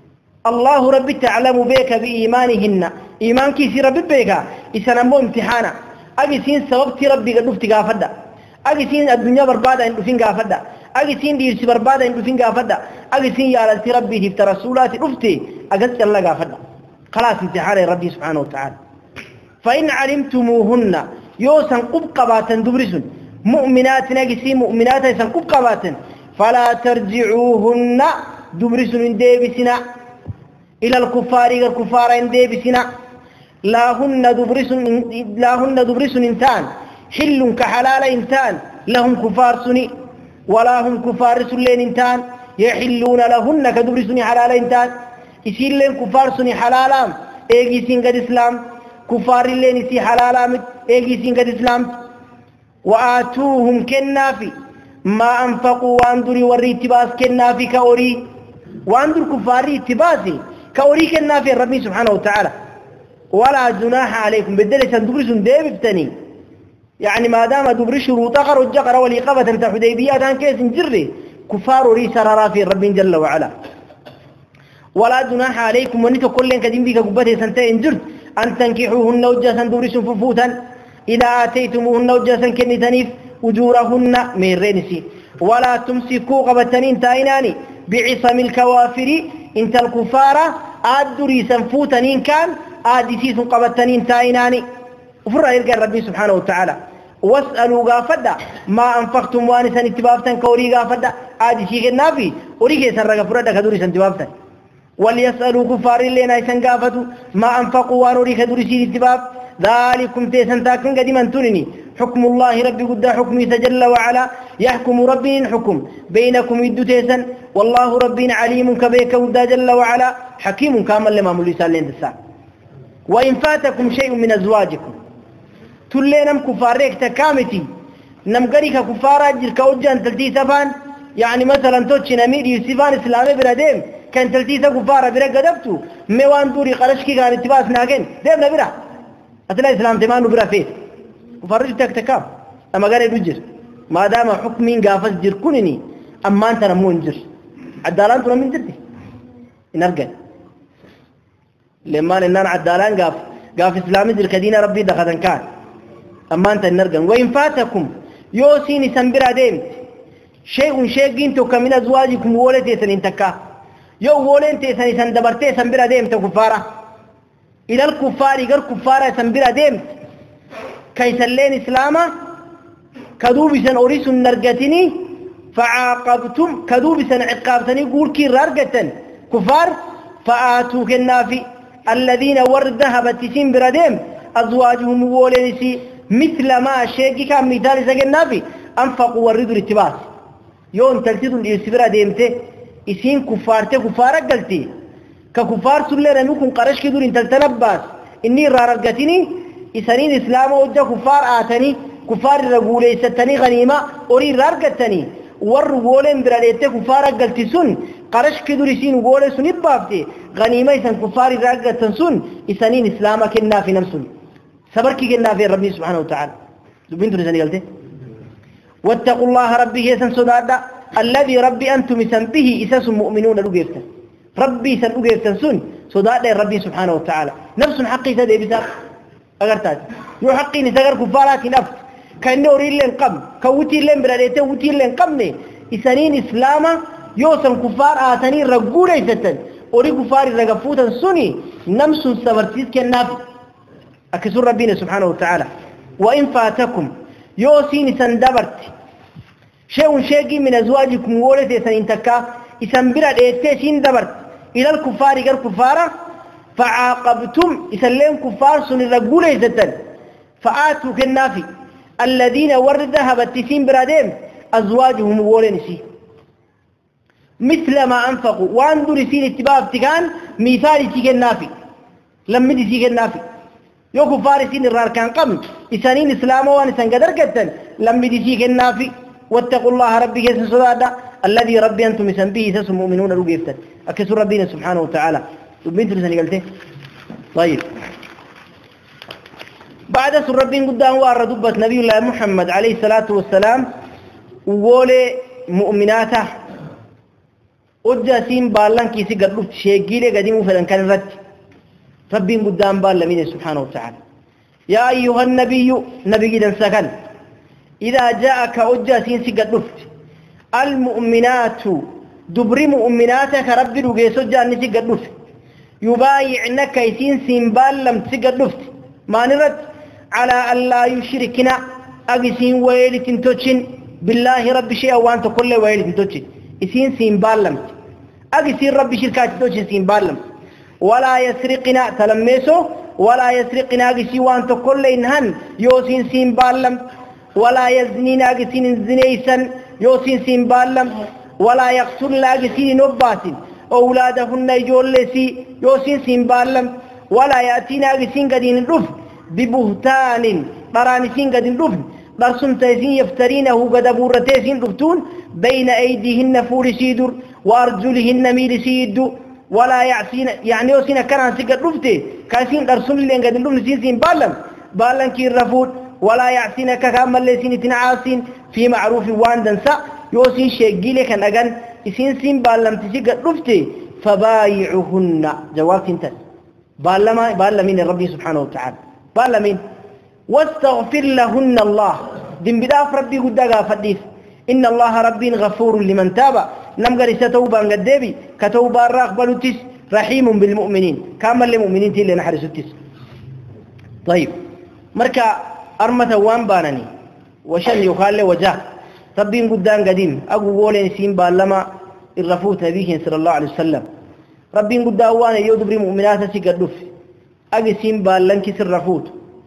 الله ربي تعلم بك بإيمانهن إيمان كيسي ربي بك إسنمو امتحانا أجسين سببتي ربي قد نفتي قافدا أجسين الدنيا بربادة إن دفين قافدا أجسين ديرسي بربادة إن دفين قافدا أجسين يالتي ربي تفت رسولات نفتي أجسين الله قافدا خلاص امتحان ربي سبحانه وتعالى فإن علمتموهن يوسن قبقبات دبرسن مؤمنات نجسي مؤمنات يسن قبقبات فلا ترجعوهن دبرسن ديبسنا إلى الكفار ديبسنا لا هن دبرسن انتان حل كحلال انتان لهم كفار سني ولا هم كفار سلين انتان يحلون لهن كدبرسن حلال انتان يسير لين كفار سني حلالام ايجي سين قد اسلام كفار لين يسي حلالام ايجي سين قد اسلام وآتوهم كنافي ما أنفقوا واندري وري اتباس كنافي كوري واندر كفاري اتباسي كوري كنافي ربي سبحانه وتعالى ولا جناح عليكم بدل سندبرسون ديبتني يعني ما دام دبر شروط قر وجقر والإقامة انت حديبيات عن كيس جري كفار وري سررا في رب جل وعلا ولا جناح عليكم ونك كل كدين بك قبته سنتين جرد أن تنكحوهن وجاسا دبرسون ففوتا إذا آتيتموهن وجاسا كنتنيف أجورهن من رنسي ولا تمسكوا قبتنين تايناني بعصم الكوافر انت الكفارة آدري سنفوتنين كان آدسيس قبتنين تايناني وفرها يلقى ربي سبحانه وتعالى واسألوا غافدا ما أنفقتم وانسا اتبابتا كوري غافدا آدسيك النافي وريكي سنرق فردا كدوري سنتبابتا وليسألوا كفار اللينا يسن غافتوا ما أنفقوا وانوري كدوري سيد اتباب ذلكم تيسن تاكن قديما تنني حكم الله ربي قد حكمي سجل وعلا يحكم ربي حكم بينكم يدو تيسن والله ربي عليم كبيك قد جل وعلا حكيم كامل لما مليسان لين تسا وإن فاتكم شيء من أزواجكم تلينم كفاريك تكامتي نمقريك كفارات جرك وجان تلتي سفان يعني مثلا توتش نمير يوسفان إسلامي برديم كان تلتي كفارة برق دبتو ميوان دوري قرشكي كان اتباس ناقين ديم نبرا أتلا إسلام تمانو برا فيه كفارج تكام أما قال يدجر ما دام حكمين قافز جر كونني أما أنت نمون جر عدالان تنا من جرتي نرجع لما لنان عدالان قاف إسلامي جر كدينا ربي دخدن كان أما أنت نرجع وإن فاتكم يوسيني سنبرا ديمت شيء جنتو كمن أزواجكم ولتي سننتكا يو ولنتي سندبرتي سنبرا ديمت كفارة إلى الكفار غير كفارة سنبرا ديمت كيسلين إسلاما كذوبسا أوريس نرجتني فعاقبتم كذوبسا عقابتني قول كي رارجة كفار فآتوك النافي الذين ورد ذهبت تسين بردهم أزواجهم وولنسي مثل ما شيكي كان مثال ساق النافي أنفقوا وردوا الاتباس يون تلتدوا الإسفرة ديمته إسين كفارة قلتي ككفار سلنا نكون قرش كدور انت تلتنباس إني رارجتني إسانين إسلام وجه كفار آتني كفار رجولي ستني غنيمة أوري رارجتني ورجولين براليته كفار قلتي سن قرش كدور إسين وجولي سن يبافتي غنيمة إسان كفار رارجتن سن إسانين إسلام كنا في نفسه صبرك كنا في ربي سبحانه وتعالى بنت رسالة قلته واتقوا الله ربي يسن صدادا الذي ربي أنتم به إساس مؤمنون لقيفتن ربي سن لقيفتن سن صدادا ربي سبحانه وتعالى نفس حقي سدي بساق أغرتاج يو حقي نسغر كفارات نفس كأنه أوري لين قم كوتي لين براليته وتي لين قمني إسانين إسلاما يوسن كفار آتني رقولة يستن أوري كفار رقفوتا سني نمس سبرتيس كالنافي أكسر ربنا سبحانه وتعالى وإن فاتكم يوسين سندبرت شيء من أزواجكم ولد سننتكا إسنبرا إيتين دبرت إلى الكفار غير كفارة فعاقبتم إسلام كفار سن الرجولة إذن فآتوا كالنافي الذين ورد ذهبت تسين برادين أزواجهم ولنسي مثل ما أنفقوا وأنظر سين اتباع ابتغان مثال تيجي النافي لما تيجي النافي يو كفار سين الرار كان قم إسانين إسلام وانسان قدر قتل لما تيجي النافي واتقوا الله ربي يسن صدادا الذي ربي أنتم به يسس مؤمنون رقيفتن أكسر ربنا سبحانه وتعالى بنت رسالة قلته طيب بعد سر ربين قدام وردبت نبي الله محمد عليه الصلاة والسلام وولي مؤمناته وجاسين بالان كيسي قدلوف شيقيلي قديمو فلان كان رد ربي قدام بالمين سبحانه وتعالى يا أيها النبي نبي جدا سكن إذا جاءك وجاسين سي قدلوف المؤمنات دبر مؤمناتك ربي رجيسو جاني سي قدلوف يبايعنك يسين سيمبال لم تقدلوف ما نرد على أن لا يشركنا أجسين ويلي تنتوشن بالله رب شيء وانت كل ويلي تنتوشن يسين سيمبال لم أجسين رب شركات تنتوشن سيمبال لم ولا يسرقنا تلمسو ولا يسرقنا أجسين وانت كل إنهن يوسين سيمبال لم ولا يزنين أجسين زنيسا يوسين سيمبال لم ولا يقتلن أجسين نبات أولادهن يجولسي يوسين سيمبال لم ولا يأتينا أجسين قدين الرف ببهتان برانسين قدين الرف برسم تيسين يفترينه قد أبورتيسين رفتون بين أيديهن فور سيدر وأرجلهن ميل سيد ولا يعسين يعني يوسين كان سيقد رفته كاسين درسون لين قدين الرف نسين بالن كي الرفوت ولا يعسين كامل لسين تنعاسين في معروف وان دنسا يوسين شيقيلي كان أغن يسين سين بالن تسيقد رفته فبايعهن جواب انتن بالمين ربي سبحانه وتعالى بالمين واستغفر لهن الله دين بداف ربي قدقا فديف إن الله ربي غفور لمن تاب نمغر ستوبا قدبي كتوبا راقبل تس رحيم بالمؤمنين كامل للمؤمنين تيلي نحرس التس طيب مركا أرمة وان بانني وشن يخال وجه ربي قدان قديم أقو قولين سين بالما الرفوت نبيه صلى الله عليه وسلم ربي قدان وانا يودبري مؤمنات سيقدف أجي سين بالن كسر رفوت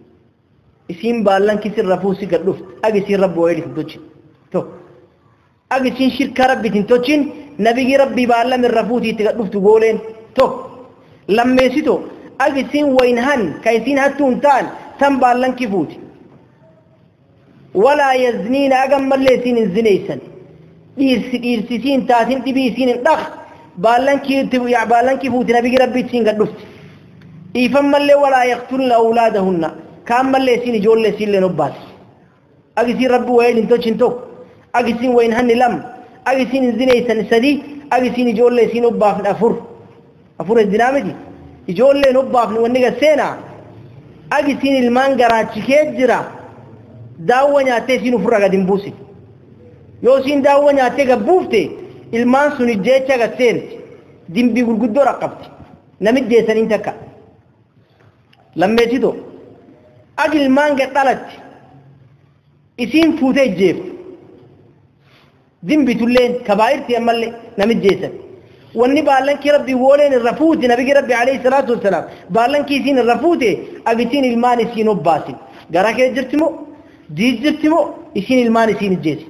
سين بالن كسر رفوت سيقدف أجي سين رب ويلي تنتوشن تو أجي سين شرك ربي تنتوشن نبي ربي بالن من رفوت تقدف تقولين تو لما يسيتو أجي سين وينهن كايسين هتون تان تم بالن كفوت ولا يزنين أجمل لسين الزنيسن إرسسين تاتين تبيسين الدخ بالن كي تبيع بالن كفوت نبي ربي تسين قدف إيفم اللي ولا يقتلن أولادهن كامل لسين جول لسين لنبات أجسين رب ويل انتوشن تو أجسين وين هن لم أجسين الزنا سنسدي أجسين جول لسين نباف أفر الدنامتي جول لنباف ونجا سينا أجسين المانجرا تكجرا داونا تسين فرقة دمبوسي يوسين داونا تجبوفتي المان سنجيتشا كسين دم بيقول قدو رقبتي نمد جيسان انتكا لما يجدو أجل مانجا طلت اسين فوتي جيف ذنبي تولين كبائرتي أمالي نمد جيسان واني بالان كي ربي وولين الرفوتي نبي ربي عليه الصلاة والسلام بالان كي سين الرفوتي أجتين الماني سينو باسي قراك يجرتمو ديج جرتمو اسين الماني سين الجيسي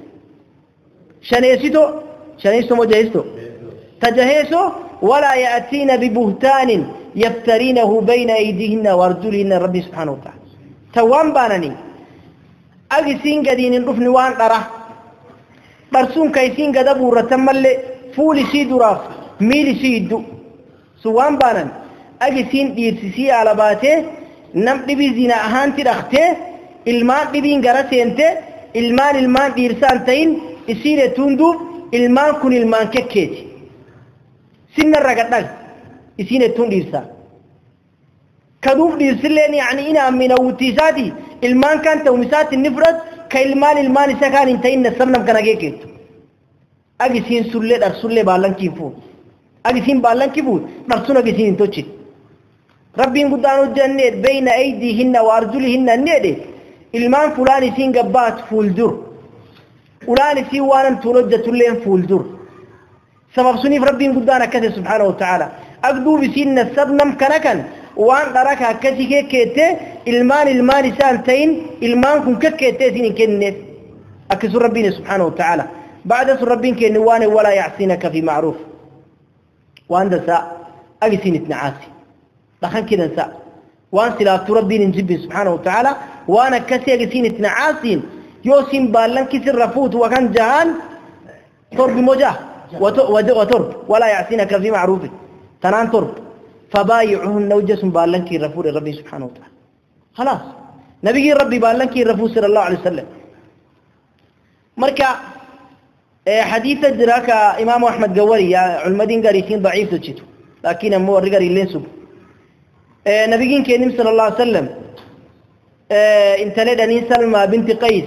شنيسو مجهزتو تجهيسو ولا يأتين ببهتان يفترينه بين أيديهن وارجلهن ربي سبحانه وتعالى توان بانني أجسين قدين الرفن وان قرأ برسون كيسين قدبو رتمل فول سيدو راف ميل سيدو سوان بانن أجسين ديرسيسي على باته نم دبي زنا أهانتي رخته المان دبين قرسينته المان ديرسانتين يسير توندو المان كن المان ككيتي سن الرقدال يسين تون ديرسا كدوب ديرسلين يعني إنا من وتيساتي المان كان تومسات النفرد كالمان سكان انتين السمنم كان جيكيت أجسين سلة أرسلة بالان كيفو أجسين بالان كيفو نرسون أجسين توشي ربي قدانو الجنة بين أيديهن وأرجلهن النيدي المان فلان سين قبات فولدر فلان سين وانا تولد تولين فولدر سبب سني في ربي قدانا كذا سبحانه وتعالى أقدو بسين السبنم كنكن وان دركها كذي كيته المان سانتين المان كن كيته سين كنف أكسر ربنا سبحانه وتعالى بعد سر ربنا كنوان ولا يعصينك في معروف وان دسا أجسين اتنعاسي لخن كذا سا وان سلاة ربنا نجيب سبحانه وتعالى وانا كسي أجسين اتنعاسين يوسين بالن كسر رفوت وكان جهان ترب مجاه وترب ولا يعصينك في معروف تنان ترب فبايعهن وجس بالن كي رفول ربي سبحانه وتعالى خلاص نبي ربي بالن كي رفول صلى الله عليه وسلم مركا حديث الدراك إمام أحمد قوري يا علمدين قريسين ضعيف تجتو لكن أمو الرقري اللي سب نبيين كريم صلى الله عليه وسلم انت لدني سلمى بنت قيس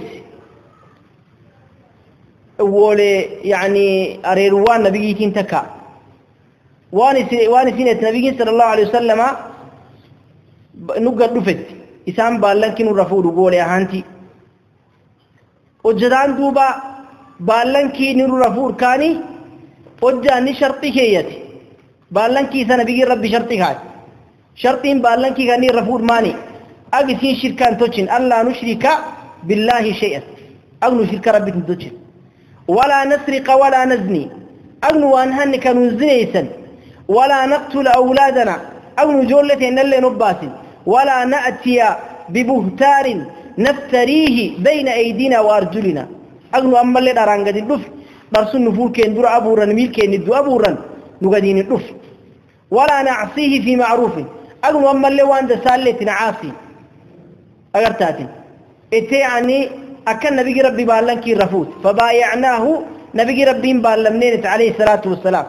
ولي يعني أريروان نبيين تكا واني سنة نبيين صلى الله عليه وسلم نقد رفت إسام بالنكين رفود وقولي أهانتي وجدان دوبا بالنكين رفود كاني وجاني شرطي كيتي بالنكي سنبيين ربي شرطي هاي شرطين بالنكي كاني رفود ماني أجسين شركان توجين ألا نشرك بالله شيئا أغنو شرك ربي توجين ولا نسرق ولا نزني أغنو أنهن كانوا زنيسا ولا نقتل أولادنا أغنو جولة اللي نباس ولا نأتي ببهتار نفتريه بين أيدينا وأرجلنا أغنو أما اللي دارانغا الدف درسون نفور كين دور أبورا نميل كين ندو أبورا نغدين الدف ولا نعصيه في معروف أغنو أما اللي وان دسالة عاصي أغرتاتي إتي يعني أكن نبي ربي بالن كي رفوت فبايعناه نبي ربي بالمنين عليه الصلاة والسلام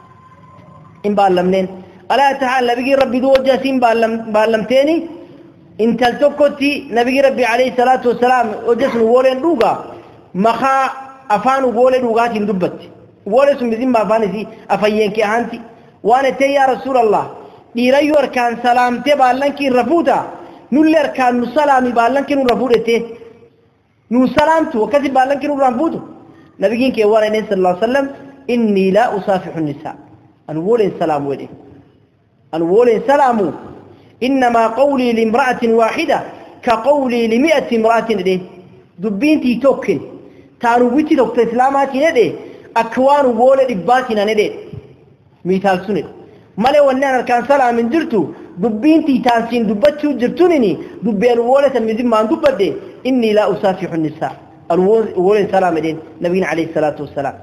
إن بالمنين ألا تعالى نبي ربي دو جاسين بالمتيني إن تلتقتي نبي ربي عليه الصلاة والسلام وجسن وولن دوغا مخا أفان وولن دوغات دبت وولن سمزين ما فانسي أفين كي أنتي وأنا تي يا رسول الله يريور كان سلامتي بالن كي رفوتا نولر كان نسلامي بالن كي رفوته نو سلامته وكذب بالن كي رفوته نبيين كي وانا صلى الله عليه وسلم إني لا أصافح النساء أن وولن سلام ولي أن وولن سلامه إنما قولي لامرأة واحدة كقولي ل100 امرأة لديه دبينتي توكن تانوبيتي دوكت إسلاماتي لديه أكوان وولد إباتنا لديه مثال سنة مالي ونانا كان سلام من جرتو دبينتي تانسين دبتشو جرتونني دبين وولة المزيم ما دبت إني لا أصافح النساء الوولن سلام لديه نبينا عليه الصلاة والسلام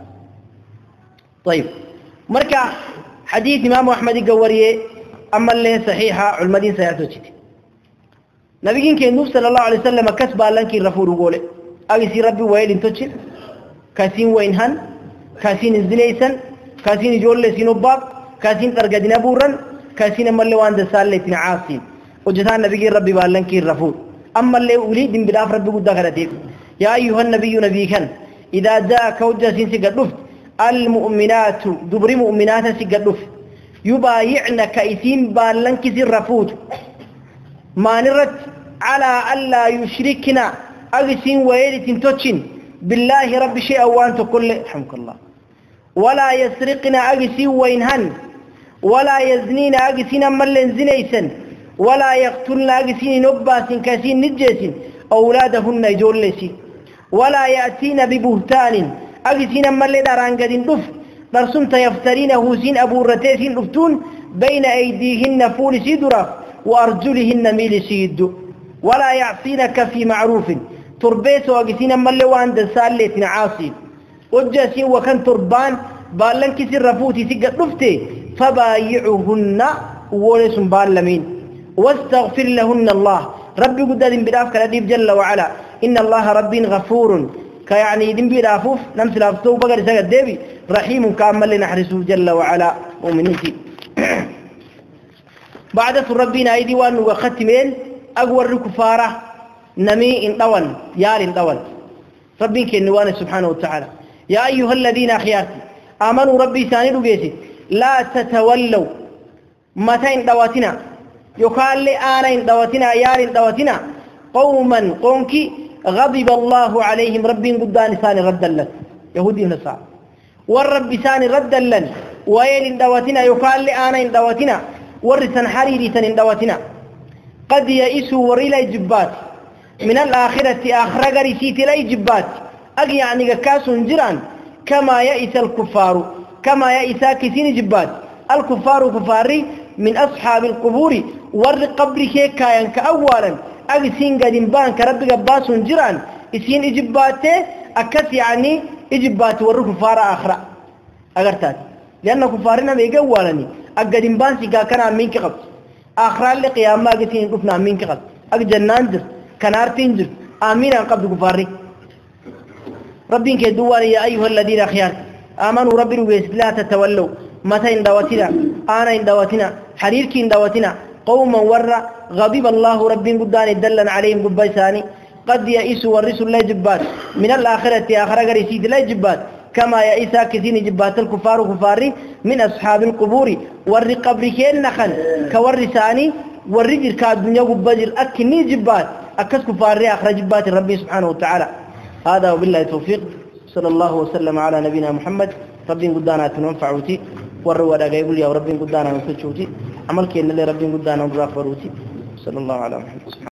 طيب مركا حديث إمام أحمد قوريه أما اللي صحيحة علمدين سيعتوشت نبيين كي النبي صلى الله عليه وسلم كسب لنكي الرفور وقوله أغسي ربي ويل انتوشت كاسين وينهن كاسين الزليسن كاسين جول لسين باب كاسين ترقدين بورن كاسين أما اللي وان دسالة عاصين وجدان نبيين ربي بالنكي الرفور أما اللي أولي دين بداف ربي قد دخلتك يا أيها النبي نبيكا إذا جاءك وجه سيقدفت المؤمنات دبر مؤمنات سيقدفت يبايعنك إثيم بالنك الرفوت ما نرد على ألا يشركنا أغسين ويلة توتشن بالله رب شيء وأنت كل رحمك الله ولا يسرقنا أغسين وينهن ولا يزنين أغسين ملن زنيسا ولا يقتلنا أغسين نباس كاسين نجس أولادهن يجولسي ولا يأتين ببهتان أغسين ملن أرانقدين دف درسنت يفترينه سين أبو الرتيسين أفتون بين أيديهن فول سيدرا وأرجلهن ميل سيد ولا يعصينك في معروف تربيس وقسين ملو عند سالة عاصي وجاسين وكان تربان بالنك سرفوتي سيقت نفتي فبايعهن وليس بالمين واستغفر لهن الله ربي قداد بدافك الأديب جل وعلا إن الله رب غفور كيعني دين بيرافوف نمس لافتو بقر سجد دبي رحيم كامل لنحرسه جل وعلا ومنتي بعد ربنا أيدي وان وختمين أقوى الكفارة نمي إن طول يار إن طول ربك النوان سبحانه وتعالى يا أيها الذين أخيارتي آمنوا ربي ساندوا بيسي لا تتولوا متى إن دواتنا يقال لي آنا إن دواتنا يار إن دواتنا قوما قومك غضب الله عليهم ربي قدان ثاني ردا لن يهودي ونصارى والرب ثاني ردا لن ويل إن دواتنا يقال لي آنا إن دواتنا ورثا حريري إن دواتنا قد يئسوا وريلا جبات من الآخرة آخر قريسيت لا جبات أجي يعني كاس جيران كما يئس الكفار كما يئس كثير جبات الكفار كفاري من أصحاب القبور ور قبر كاين كأولا أجي سين قديم بان كرب جباس جيران يسين إجباته أكث يعني إجبات ور كفار آخر أقرتات لأن كفارنا بيجوالني أقدم بان سكا كان منك قبل آخر اللي قيام ما قتين قفنا منك قبل أجنان جر كنار تنجر آمين عن قبل كفاري ربين كدوان يا أيها الذين خيار آمنوا ربي ويس لا تتولوا متى إن دواتنا أنا إن دواتنا حريرك إن دواتنا قوما ورّا غضب الله ربي قدان دلنا عليهم قبيساني قد يئسوا والرسل لا جبات من الآخرة آخر قريسيد لا جبات كما يئسا كثير جبات الكفار كفاري من أصحاب القبور ورّي قبركين نخل كورساني ورّي جركاد دنيا قبجر أكني جبات أكس كفاري آخر جبات ربي سبحانه وتعالى هذا وبالله التوفيق صلى الله وسلم على نبينا محمد ربي قدانا تنفعوتي والروى لك يقول يا ربي قدانا نفتشوتي عمل كي إن اللي ربي قدانا نراقبروتي صلى الله على محمد.